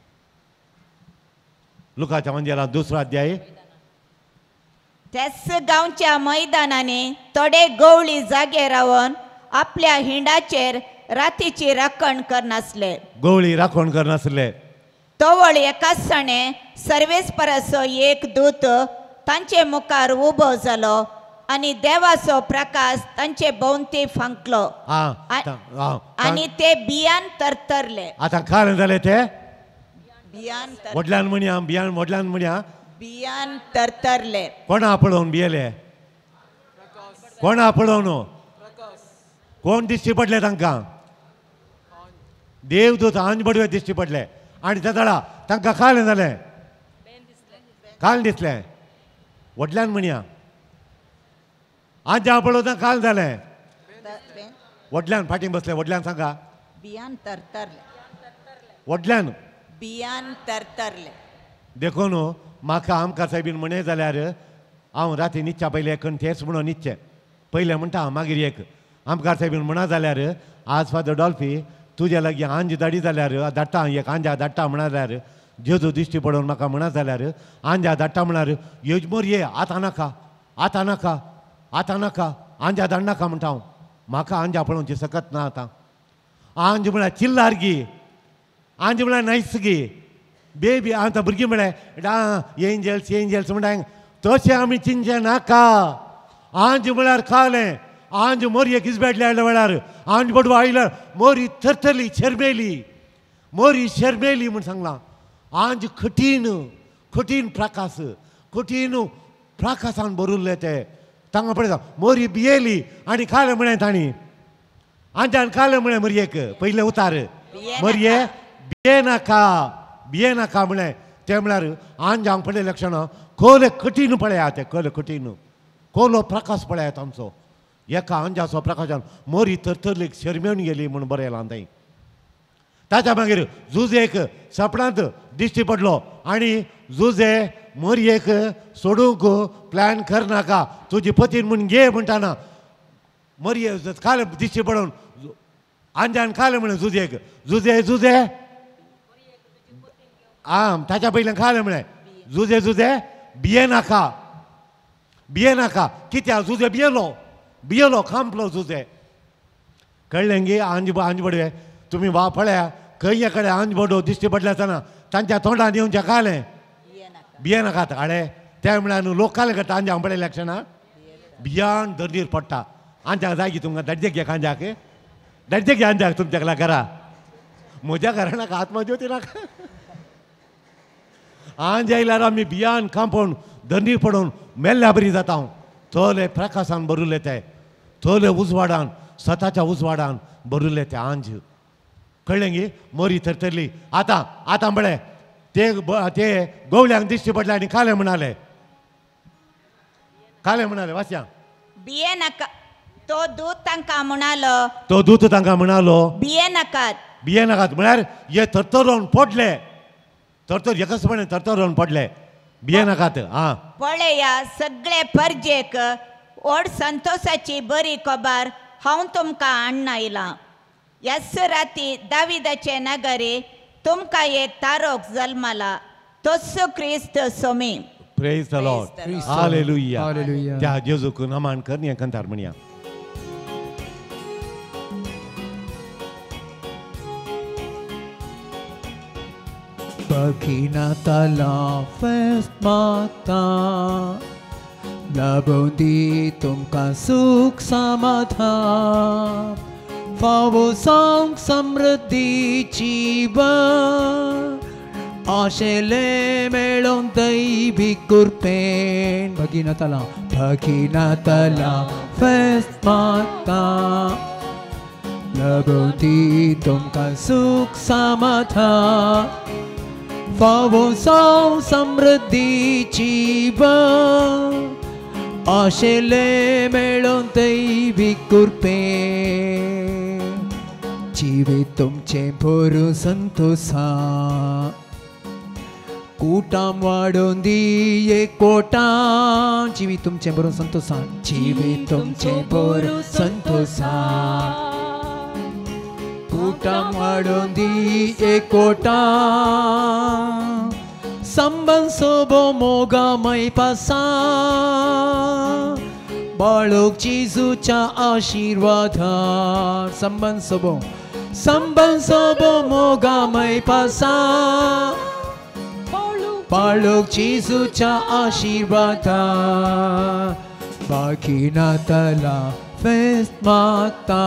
लुकाच्या वंजेलान दुसरो अध्याय. त्याच गांवच्या मैदानांनी थोडे गवळी जागे रावन आपल्या हिंडाचेर रातीची राखण करनासले गवळी राखण करनासले. तोवळ एकाच सणे सर्वेस परसो एक दूत तांचे मुखार उबो जालो आनी देवाचो प्रकाश तांचे भोंवती फांकलो आनी ते बियान तरतरले. आतां कारण जालें ते बियान व्हडल्यान म्हणया बियान व्हडल्यान म्हणया बियान तरतरले. कोणा पळोवन भियेले कोणा पळोवन कोण दिश्टी पडले तांकां देवदूत आंज बडवे दिश्टी पडले आनी त्या दळा तांकां काळें जालें काल दिसलें व्हडल्यान म्हणया आंजा पळोवता काल जालें व्हडल्यान फाटीं बसलें व्हडल्यान सांगा बियान तरतरले व्हडल्यान बियान तरतरले देखून म्हाका आमकां सायबीन म्हणें जाल्यार हांव राती न्हिदच्या पयलीं एक तेंच म्हणून न्हिदचें पयलें म्हणटा हांव मागीर एक आमकां सायबीन म्हणा जाल्यार आज फादर डॉल्फी तुज्या लागीं आंज धाडी जाल्यार धाडटा एक आंजा धाडटा म्हणा जाल्यार जेजू दिश्टी पडोवन म्हाका म्हणा जाल्यार आंजा धाडटा म्हळ्यार येज मोरये आतां नाका आतां नाका आतां नाका आंजा धाडनाका म्हणटा हांव म्हाका आंजा पळोवची सकत ना आतां आंज म्हळ्यार चिल्लार गी आंज म्हळ्यार नायस गी बेबी आतां भुरगीं म्हळ्यार आ एंजल्स एंजल्स म्हणटा तशें आमी चिंतचें नाका आंज म्हळ्यार कालें आंज मोरयेक इजबेटले आयल्या वेळार आंज बडवो आयल्यार मोरी थरथरली शर्मेली मोरी शर्मेली म्हूण सांगलां आंज कठीण कठीण प्रकाश कठीण प्रकाशान भरुल्ले ते तांकां पळयता मोरी भियेली आनी खालें म्हळें तांणी आंजान खालें म्हळें मोरयेक पयलें उतार मोरये भिये नाका भिये नाका म्हळें ते म्हळ्यार आंजांक पळय लक्षणां कोले कठीण पळयात ते कोले कठीण कोलो प्रकाश पळयात आमचो एका आंजाचो प्रकाशान मोरी तरतरलेक शर्मेवन गेली म्हूण बरयलां थंय ताच्या मागीर जुजेक सपनांत दिश्टी पडलो आनी जुजे मोरयेक सोडूंक प्लॅन करनाका तुजी पतीन म्हूण घे म्हणटाना मोरये खालें दिश्टी पडोवन आंजान खालें म्हळें जुजेक जुजे जुजे आं ताच्या पयलें खालें म्हळें जुजे जुजे भिये नाका भिये नाका कित्याक जुजे भियेलो भियेलो खांपलो जुजे कळ्ळें गे आंज आंज बडवे तुमी वा पळया खंय कडेन आंज बडो दिश्टी पडले आसतना तांच्या तोंडान येवचें कालें भिये नाकात आडे ते म्हळ्यार न्हू लोक कालें करता आंजांक पळय लक्षणां भियान धर्नीर पडटा आंजाक जाय की तुमकां धाडजेक घे आंजाक धाडजेक घे आंजाक तुमच्या घरा म्हज्या घरा नाका आत्मज्योती नाका आंज आयल्यार आमी भियान कांपोवन धर्नीर पडोवन मेल्ल्या बरी जाता हांव थोले प्रकाशान भरुल्ले ते थोले उजवाडान स्वताच्या उजवाडान भरुल्ले ते आंज कळ्ळें गे मोरी थरथरली आतां आतां म्हळें ते ते गवळ्यांक दिश्टी पडले आनी कालें म्हणाले कालें म्हणाले वाच्या भिये नाका तो दूत तांकां म्हणालो तो दूत तांकां म्हणालो भिये नाकात भिये नाकात म्हळ्यार हे थरथरोवन पडले थरथर एकच म्हणे थरथरोवन पडले भिये नाकात आं पळया सगळे परजेक ओड संतोशाची बरी खबर हांव तुमकां हाडून आयलां ह्याच राती दाविदाचे नगरी तुमकां एक तारोक जल्मला तोच क्रिस्त Somi praise the Lord Praise the Lord. Hallelujah Hallelujah. त्या जेजूक नमान कर हें कंतार म्हणया Pagina tala fest mata Labundi tumka sukh samadhan Favo sang samriddhi जीवन आशेले मेळोन दैवी कृपेन भगिना तला भगिना तला फेस्त माता लबोदी तुमका सुख समाधान फावो साव समृद्धी जीवन आशेले मेळोन दैवी कृपेन जिवीत तुमचे भरून संतोषा कूटाम वाडोवन दी एक कोटान जिवीत तुमचे भरून संतोषान जिवीत तुमचे भरून संतोषान कूटाम वाडोवन दी एक कोटान संबंध सोबो मोगा मै पासा बाळोक जेजूच्या आशीर्वादान संबंध सोबो संबंध सोबो मोगा मै पासा बाळोक जेजूच्या आशीर्वादान बाकीना तला फेस्त माता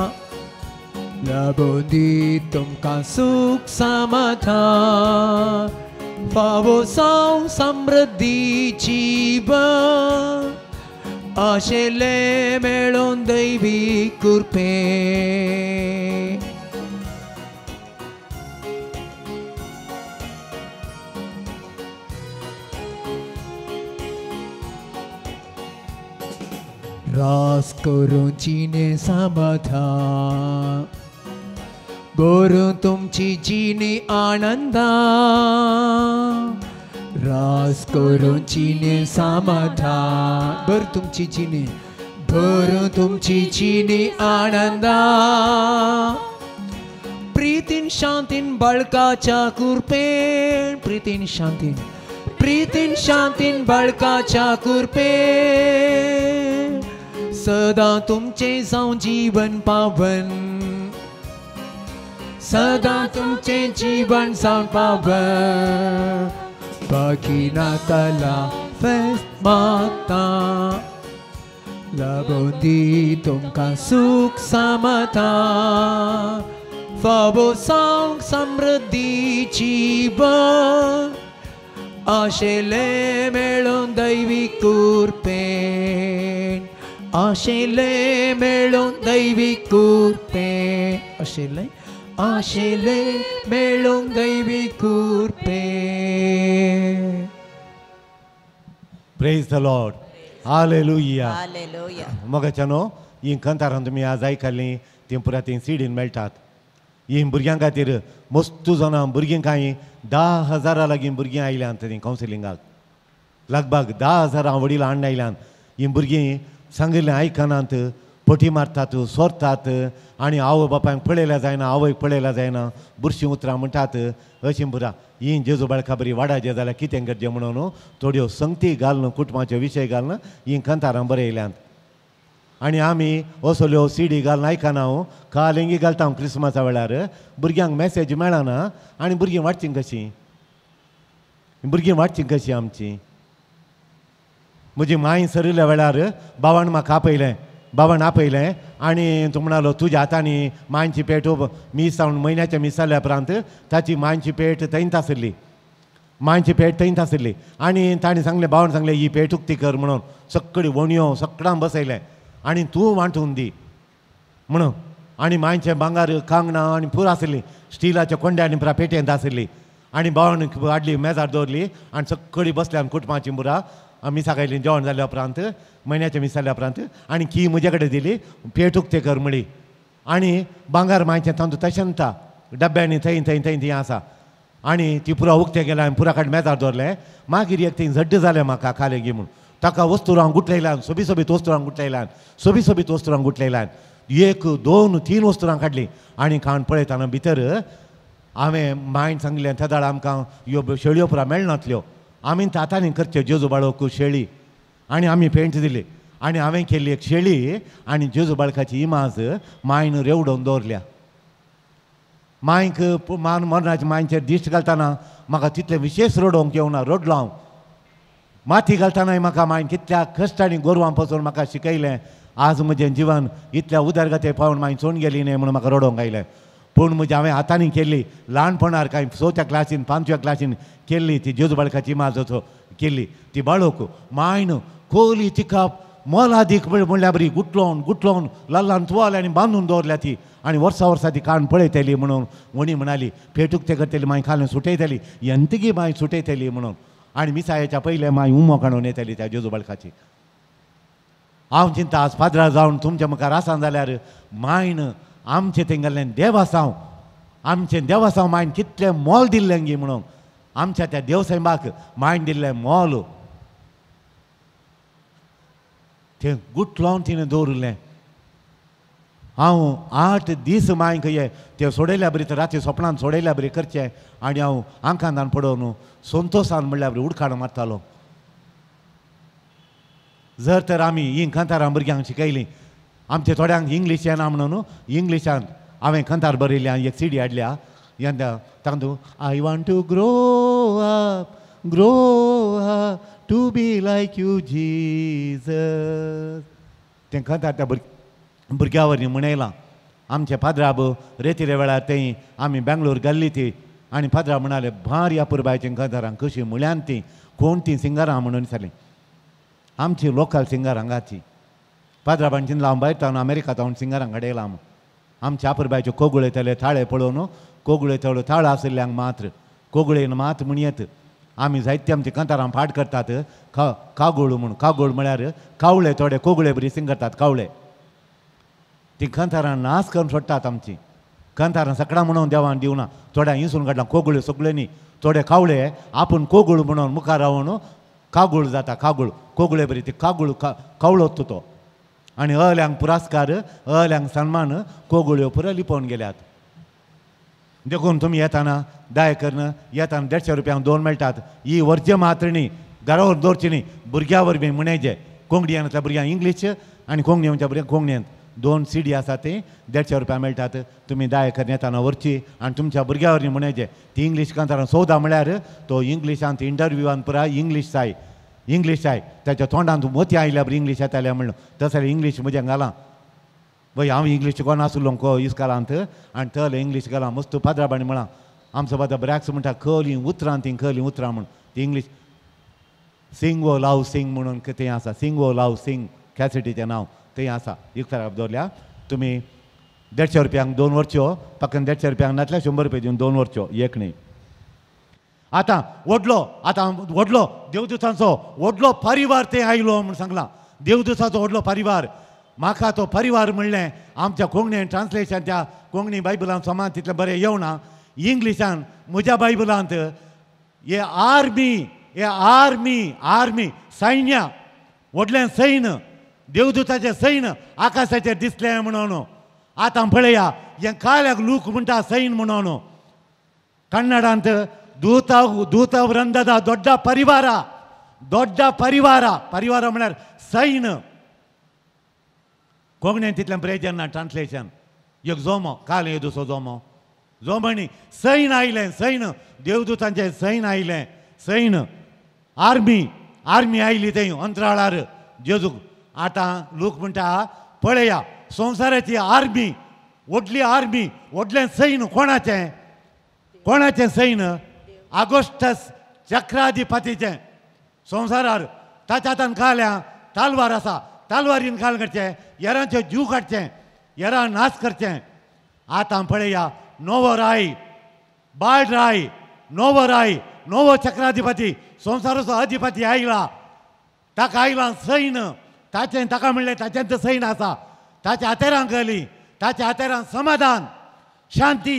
लबोदी तुमकां सुख समाधान फावो साव समृद्धी जीवन आशेले मेळोन दैवी कृपे रास करून जिने समाधान बरं तुमची जिने आनंदा रास करून जिने समाधान बर तुमची जिने बर तुमची जिने आनंदा प्रीतीन शांतीन बाळकाच्या कृपेन प्रीतीन शांतीन प्रीतीन शांतीन बाळकाच्या कृपेन सदा तुमचे जाऊन जीवन पावन सदा तुमचे जीवन जाऊन पावन बाकी नाताला फेस्त माता लाभून दी तुमका सुख समाधान फावो सांग समृद्धी जीवन आशेले मेळून दैवी कृपेन आशेले मेळून दैवी कृपेन आशेले आशेले मेळून दैवी कृपेन praise the Lord hallelujah hallelujah मोगाच्यानो ही कंतारां तुमी आज आयकल्लीं तीं पुरा तीं सीडीन मेळटात ही भुरग्यां खातीर मस्तू जाणां भुरगीं कांय धा हजारा लागीं भुरगीं आयल्यांत तीं कावन्सिलिंगाक लागभाग धा हजारां वडील हाडून आयल्यांत ही भुरगीं सांगिल्लें आयकनात पटी मारतात सोरतात आनी आवय बापायक पळयल्या जायना आवयक पळयल्या जायना बुरशीं उतरां म्हणटात अशीं पुरा ही जेजू बाळका बरी वाडाचें जाल्यार कितें करचें म्हणून थोड्यो संगती घालून कुटुंबाचे विशय घालून ही कंतारां बरयल्यांत आनी आमी असल्यो सीडी घालून आयकना हांव कालिंगी घालता हांव क्रिसमसा वेळार भुरग्यांक मॅसेज मेळना आनी भुरगीं वाडचीं कशीं भुरगीं वाडचीं कशीं आमचीं म्हजी माय सरिल्ल्या वेळार बाबान म्हाका आपयलें बाबान आपयलें आनी तूं म्हणलो तुज्या हातांनी मांयची पेट मीस जावन म्हयन्याच्या मीस जाल्या उपरांत ताची मांयची पेट थंयच आसली मांयची पेट थंयच आसली आनी ताणें सांगलें बाबान सांगलें ही पेट उक्ती कर म्हणून सक्कळी वणयो सगळां बसयलें आनी तूं वांटून दी म्हणून आनी मांयचें भांगार कांगणां आनी पुरो आसलीं स्टिलाच्या कोंड्यांनी पुरा पेटयेंत आसली आनी बाबान हाडली मेजार दवरली आनी सगळीं बसल्यान कुटुंबाची पुरा मिसा खायली जेवण जाल्या उपरांत म्हयन्याच्या मीस जाल्या उपरांत आनी की म्हजे कडेन दिली पेट उक्ते कर म्हळी आनी भांगार मांयचें तांदूळ तशें ता डब्यांनी थंय थंय थंय थंय आसा आनी ती पुरो उक्तें केलें हांवें पुरा कडेन मेजार दवरलें मागीर एक थंय झड्ड जालें म्हाका खाले गी म्हूण ताका वस्तू हांव गुटलयल्यान सोबी सोबीत वस्तू हांव गुटलयल्यान सोबी सोबीत वस्तू हांव गुटलयल्यान एक दोन तीन वस्तू हांव काडली आनी काण पळयतना भितर हांवें मायन सांगलें त्या दाड आमकां ह्यो शेळयो पुरा मेळनातल्यो आमी तातांनी करच्यो जेजू बाळोक शेळी आनी आमी पेंट दिली आनी हांवें केल्ली एक शेळी आनी जेजू बाळकाची इमाज मायन रेवडोवन दवरल्या मांयक मान मरणाच्या मांयचेर दिश्ट घालतना म्हाका तितलें विशेश रडोवंक येवना रडलो हांव माती घालतनाय म्हाका मायन कितल्या कश्टांनी गोरवां पासून म्हाका शिकयलें आज म्हजें जिवन इतल्या उदरगते पावून मागीर सोडून गेली न्ही म्हणून म्हाका रडोवंक आयलें पूण म्हजे हांवें हातांनी केल्ली ल्हानपणार कांय चवथ्या क्लासीन पांचव्या क्लासीन केल्ली ती जेजू बाळकाची इमाज केल्ली ती बाळोक मायन खोली तिका मोलादीक म्हणल्यार बरी गुटलोवन गुटलोवन लल्लान तुवाल आनी बांदून दवरल्या ती आनी वर्सां वर्सां ती काण पळयतली म्हणून म्हणी म्हणाली पेटूक ते करतली मागीर खालें सुटयतली एंतगी मागीर सुटयतली म्हणून आनी मिसायेच्या पयले मागीर उमो काडून येतली त्या जेजू बाळकाची हांव चिंता आज पाद्रा जावन तुमच्या मुखार आसा जाल्यार मायन आमचें तेंगेल्लें देवासांव आमचें देवासांव मायन कितलें मोल दिल्लें गी म्हणून आमच्या त्या देवसायबाक मायन दिल्लें मोल तें गुटलोवन तिणें दवरलें हांव आठ दीस मायक ये ते सोडयल्या बरी तर राती सोपणान सोडयल्या बरी करचें आनी हांव आंकांतान पडोवन संतोशान म्हणल्यार बरी उडखाण मारतालो जर तर आमी ही कंतारां भुरग्यांक शिकयलीं आमचे थोड्यांक इंग्लीश येना म्हणून इंग्लिशान हांवें कंतार बरयल्या एक सीडी हाडल्या येता तांदूळ I want to grow up grow up to be like you Jesus तें कंतार त्या भुरग्या भुरग्या वरवीं म्हणयलां आमचे पाद्राब रेतीरे वेळार थंय आमी बेंगलोर गेल्ली ती आनी पाद्रा म्हणाले भारी अपुरबायचीं कंतारां कशीं म्हळ्यान तीं कोण तीं सिंगरां म्हणून विचारलीं आमची लोकल सिंगर हांगाची पाद्राबान चिंतलां हांव भायर तावन अमेरिका तावन सिंगरांक घडयलां आमचे आपुरबायचे कोगुळे तेले थाळे पळोवन कोगुळे तेवढो थाळ आशिल्ल्यांक मात्र कोगुळेन मात म्हणयत आमी जायते आमचे कांतारां फाट करतात का कागोळ म्हणून. कागोळ म्हळ्यार कावळे थोडे कोगळे बरी सिंग करतात कावळे. ती कांतारां नास करून सोडटात आमची. कांतारां सकाळां म्हणून देवान दिवना. थोड्या हिंसून काडला कोगळ्यो सगळ्यो न्ही. थोडे कावळे आपूण कोगोळ म्हणून मुखार रावन कागोळ जाता. कागोळ कोगळे बरी ती कागोळ का कावळोत तो. आनी अहल्यांक पुरस्कार अहल्यांक सन्मान कोगोळ्यो पुरो लिपोवन गेल्यात. देखून तुमी येताना दाय करन येताना देडशे रुपयांक दोन मेळटात. ही वर्ज्य मात्र न्ही, घरा व्हरून दवरची न्ही. भुरग्यां वरवीं म्हणेजे कोंकणींतल्या भुरग्यांक इंग्लीश आनी कोंकणीच्या भुरग्यांक कोंकणींत दोन सीडी आसा ती देडशे रुपया मेळटात. तुमी दाय करून येताना व्हरची आनी तुमच्या भुरग्यां वरवीं म्हणेजे ती इंग्लीश कांतारां सौदा म्हळ्यार तो इंग्लिशांत इंटरव्यूवान पुराय इंग्लीश जाय इंग्लीश जाय. ताच्या तोंडांत मोती आयल्या बरी इंग्लीश येताले म्हणून तसले इंग्लीश म्हजें घालां. वय हांव इंग्लीश शिकोन आसलो को इस्कालांत आनी थंय इंग्लीश घालां मस्त पाद्राबाणी म्हळां. आमचो बाबा ब्रॅक्स म्हणटा खली उतरां ती खली उतरां म्हूण ती इंग्लीश. सिंग वो लाव सिंग म्हणून तें आसा. सिंग वो लाव सिंग कॅसेटीचें नांव तें आसा. इकताराक दवरल्या. तुमी देडशे रुपयांक दोन वरच्यो फकत देडशे रुपयांक नातल्या शंबर रुपया दिवन दोन वरच्यो एक न्ही. आतां व्हडलो आतां व्हडलो देवदूतांचो व्हडलो परिवार ते आयलो म्हूण सांगलां. देवदूताचो व्हडलो परिवार. म्हाका तो परिवार म्हणलें आमच्या कोंकणीन ट्रान्सलेशन त्या कोंकणी बायबलांत समान तितलें बरें येवना. इंग्लिशान म्हज्या बायबलांत हे आर्मी हे आर्मी आर्मी सैन्य व्हडलें सैन्य देवदूताचें सैन्य आकाशाचेर दिसलें म्हणून. आतां पळया हें काल्याक लूक म्हणटा सैन्य म्हणून. कन्नडांत दूत दूत वृंदद ದೊಡ್ಡ ಪರಿವಾರ ದೊಡ್ಡ ಪರಿವಾರ ಪರಿವಾರ म्हळ्यार सैन्य. कोंकणीन तितलें प्रेजन ना ट्रान्सलेशन. एक जोमो काल हे दुसरो जोमो जोमणी सैन्य आयलें सैन्य देवदूतांचें सैन्य आयलें सैन्य आर्मी आर्मी आयली थंय अंतराळार जेजूक. आतां लोक म्हणटा पळया संवसाराची आर्मी व्हडली आर्मी व्हडलें सैन्य कोणाचें कोणाचें सैन्य आगोस्टस चक्राधिपतीचें संवसारार. ताच्या हातान काल्या तालवार आसा. तालवारीन काल करचें येरांचें जीव काडचें येरां नाश करचें. आतां पळया नवो राय बाळ राय नवो राय नवो चक्राधिपती संवसाराचो अधिपती आयला. ताका आयला सैन्य ताचें ताका म्हणलें ताचें तें सैन्य आसा. ताच्या हातेरां गली ताच्या हातेरां समाधान शांती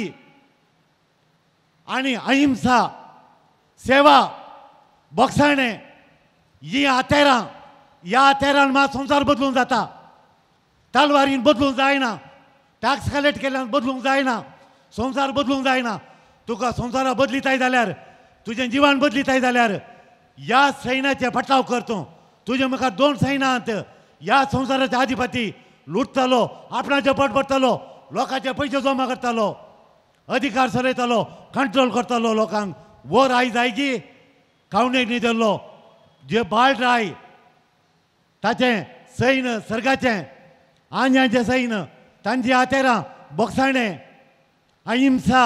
आनी अहिंसा सेवा बोगसाणें ही हातेरां ह्या हातेरान मात संवसार बदलूंक जाता. तालवारीन बदलूंक जायना. टॅक्स कलेक्ट केल्यान बदलूंक जायना. संवसार बदलूंक जायना. तुका संवसारा बदलिताय जाल्यार तुजें जिवन बदलिताय जाल्यार ह्या सैन्याचे पटलाव कर तूं. तुजे मुखार दोन सैन्यांत ह्या संवसाराचे अधिपती लुटतलो आपणाचे पट भरतलो लोकांचे पयशे जमा करतलो अधिकार सरयतलो कंट्रोल करतलो लोकांक. वर आई जायगी कावणेक न्ही धरलो जे बाळ राय ताचें सैन्य सर्गाचें आंजाचें सैन्य तांची हातेरां बोगसाणें अहिंसा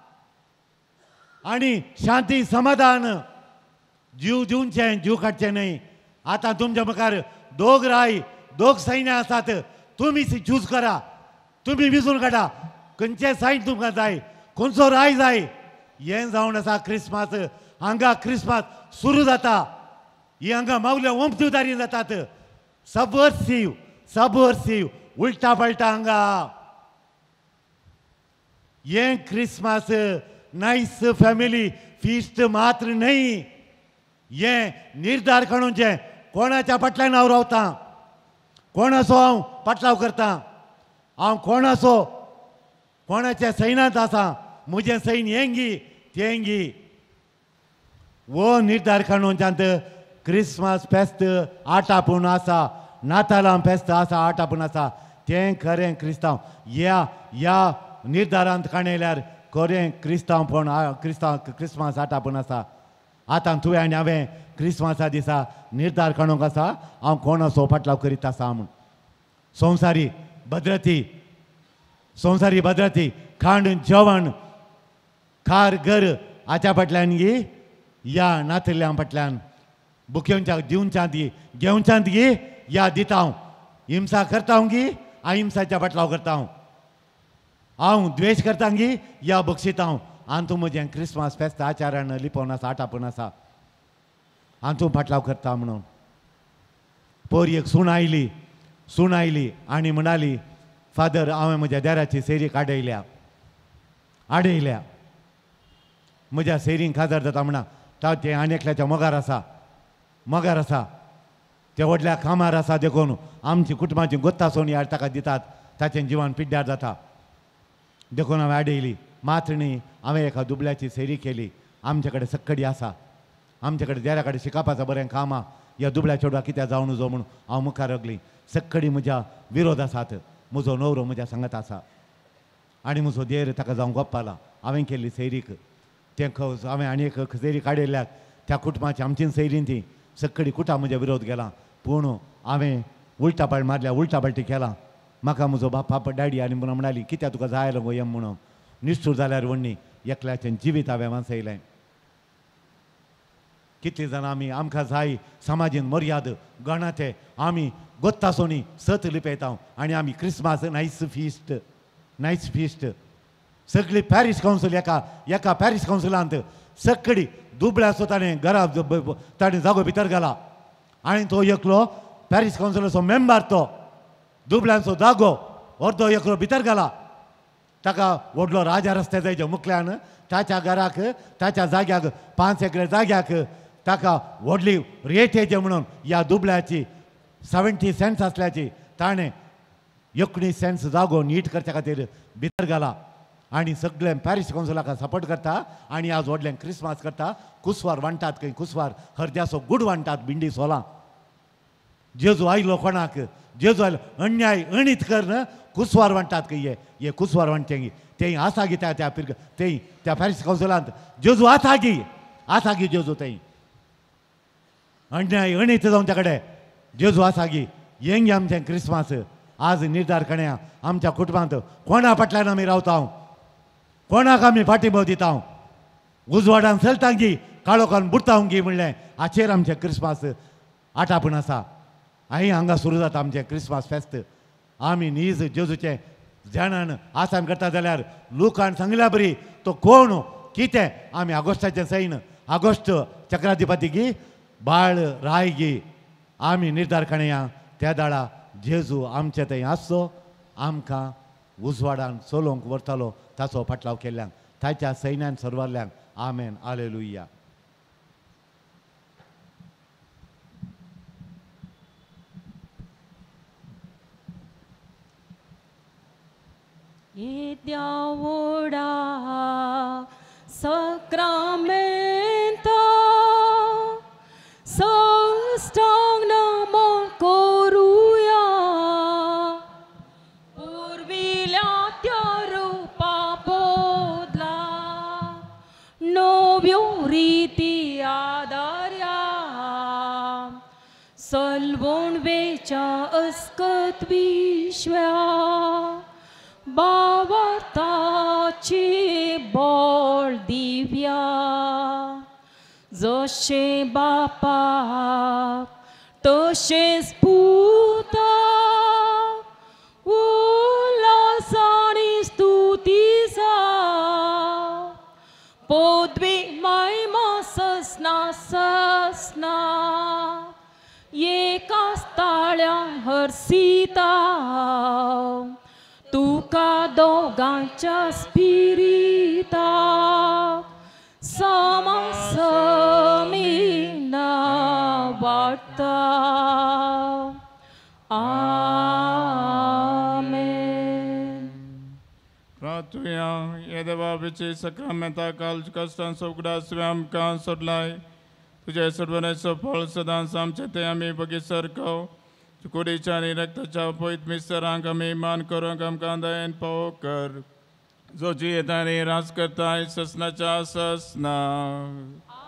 आनी शांती समाधान जीव दिवचें जीव काडचें न्हय. आतां तुमच्या मुखार दोग राय दोग सैन्य आसात. तुमी चूज करा. तुमी विचून काडा खंयचें सैन्य तुमकां जाय खंयचो राय जाय. हें जावन आसा क्रिस्मस. हांगा क्रिस्मस सुरू जाता. ही हांगा मावल्या वंपतीदारी जातात. सबवर्सीव सबवर्सीव उलटा पलटा हांगा. हें क्रिस्मस नायस फॅमिली फिस्ट मात्र न्हय. हें निर्धार काडूचें कोणाच्या फाटल्यान हांव रावतां कोणाचो हांव पाटलाव करतां. हांव कोणाचो कोणाच्या सैन्यांत आसा. म्हजें सैन्य हेंगी तेंगी. वो निर्धार काडूच्यात क्रिस्मस फेस्त आठ आपूण आसा नातालां फेस्त आसा आठ आपूण आसा. तें खरें क्रिस्तांव. ह्या ह्या निर्धारांत काणयल्यार खरें क्रिस्तांवपण क्रिस्तांव क्रिस्मस आठ आपूण आसा. आतां तुवें आनी हांवें क्रिस्मसा दिसा निर्धार काडूंक आसा हांव कोणाचो पाटलाव करीत आसा म्हूण. संवसारी भद्रती संवसारी भद्रती खाण जेवण खार घर हाच्या फाटल्यान गी ह्या नातल्ल्या फाटल्यान बुकेवच्या दिवच्यात गी घेवच्यात गी या दिता हांव. हिंसा करता हांव गी अहिंसाच्या फाटलाव करता हांव. हांव द्वेश करता गी या बक्षिता हांव. आनी तूं म्हजें क्रिस्मस फेस्त आचारान लिपोवन आसा आठ आपूण आसा. हातूंत फाटलाव करता म्हणून. पोर एक सूण आयली सूण आयली आनी म्हणाली, फादर हांवें म्हज्या देराची सैरीक आडयल्या आडयल्या म्हज्या सैरीक खाजर जाता म्हणा. ते आनी एकल्याच्या मोगार आसा मोगार आसा ते व्हडल्या कामार आसा देखून आमची कुटुंबाची गोत्ता सोनी आड ताका दितात, ताचें जिवन पिड्ड्यार जाता देखून हांवें आडयली. मात्र न्ही हांवें एका दुबल्याची सैरी केली. आमचे कडेन सक्कडी आसा, आमचे कडेन देरा कडेन शिकपाचें बरें काम आहा. ह्या दुबळ्या चेडवा कित्याक जावं नजो म्हणून हांव मुखार रगली. सक्कडी म्हज्या विरोध आसात, म्हजो न्हवरो म्हज्या सांगात आसा आनी म्हजो देर ताका जावं गोप्पाला. हांवें केल्ली सैरीक तें ख हांवें आनी एक सैरी काडयल्याक त्या कुटुंबाची आमची सैरीन ती सक्कडी कुटा म्हज्या विरोध केला. पूण हांवें उलटा पाळ मारल्या उलटा पाल्टी केला. म्हाका म्हजो बापा डॅडी आनी म्हणून म्हणाली, कित्याक तुका जाय गो येम म्हणून. निश्चूर जाल्यार व्हडणी एकल्याचें जिवीत हांवें वाचयलें. कितलीं जाणां आमी आमकां जाय समाजीन मर्याद गणाते आमी गोत्तासोनी सत लिपयता आनी आमी Christmas nice feast nice feast सगळी पॅरीस कावन्सील एका एका पॅरीस कावन्सिलांत सक्कडी दुबळ्या सो ताणें घरा ताणें जागो भितर गेला आनी तो एकलो पॅरीस कावन्सिलाचो मेंबर तो दुबळ्यांचो जागो अर्दो एकलो भितर गेला. ताका व्हडलो राजा रस्ते जायचे मुखल्यान ताच्या घराक ताच्या जाग्याक पांच एकरे जाग्याक ताका व्हडली रेट येजे म्हणून ह्या दुबळ्याची सेव्हन्टी सेंट्स आसल्याची ताणें एकुणीस सेंट्स जागो नीट करच्या खातीर भितर गेला आनी सगळे पॅरीस कावन्सिलाक सपोर्ट करता आनी आज व्हडलें क्रिस्मस करता. कुसवार वांटात खंय कुसवार हरद्याचो गूड वांटात बिंडी सोलां. जेजू आयलो कोणाक जेजू आयलो अन्याय अणीत करन कुसवार वांटात खंय हे हे कुसवार वांटे तें आसा गी त्या त्या पिरग तें त्या पॅरीस कावन्सिलांत जेजू आसा गी आसा गी जेजू तें अन्याय अणीत जावन त्या कडेन जेजू आसा गी. हें गे आमचें क्रिस्मस. आज निर्धारकण्या आमच्या कुटुंबांत कोणा फाटल्यान आमी रावता, कोणाक आमी फाटींबो दिता, उजवाडान चलता गी काळोखान बुडता गी म्हणलें हाचेर आमचें क्रिस्मस आटापूण आसा. हांवें हांगा सुरू जाता आमचें क्रिस्मस फेस्त. आमी नीज जेजूचें जाणान आसान करता जाल्यार लोकांक सांगल्या बरी तो कोण कितें आमी आगोस्टाचें सैन आगोस्ट चक्राधिपती गी बाळ राय गी आमी निर्धारकण्या त्या दाडा जेजू आमचे थंय आसचो आमकां उजवाडान चलोवंक व्हरतालो ताचो फाटलाव केल्ल्यांक ताच्या सैन्यान सरवारल्यांक आमेन hallelujah. Ora sacramento sostang namon koruya urvila rupa podla novio riti adarya salvon vecha askat vishwa बावार्ताची बोळ दिव्या जशे बापाक तशेंच पुता उल्हासानी स्तुती जा पदवी महिमा ससना ससना एकाच ताळ्यां हरसिता तुका दोगांच्या स्पिरिता समसमीना वाटता आमेन. प्रार्थुया ये देवाचे सक्रामेंता काल कष्टां सगळ्या आमकां सोडलाय तुझे सोडवण्याचो फळ सदांच आमचे ते आमी बगी सरकव कुडीच्या आणि रक्ताच्या पयत मिस्तरांक आमी मान करूंक आमकां दयेन पावो कर जो जी येता रास करताय ससनाच्या ससना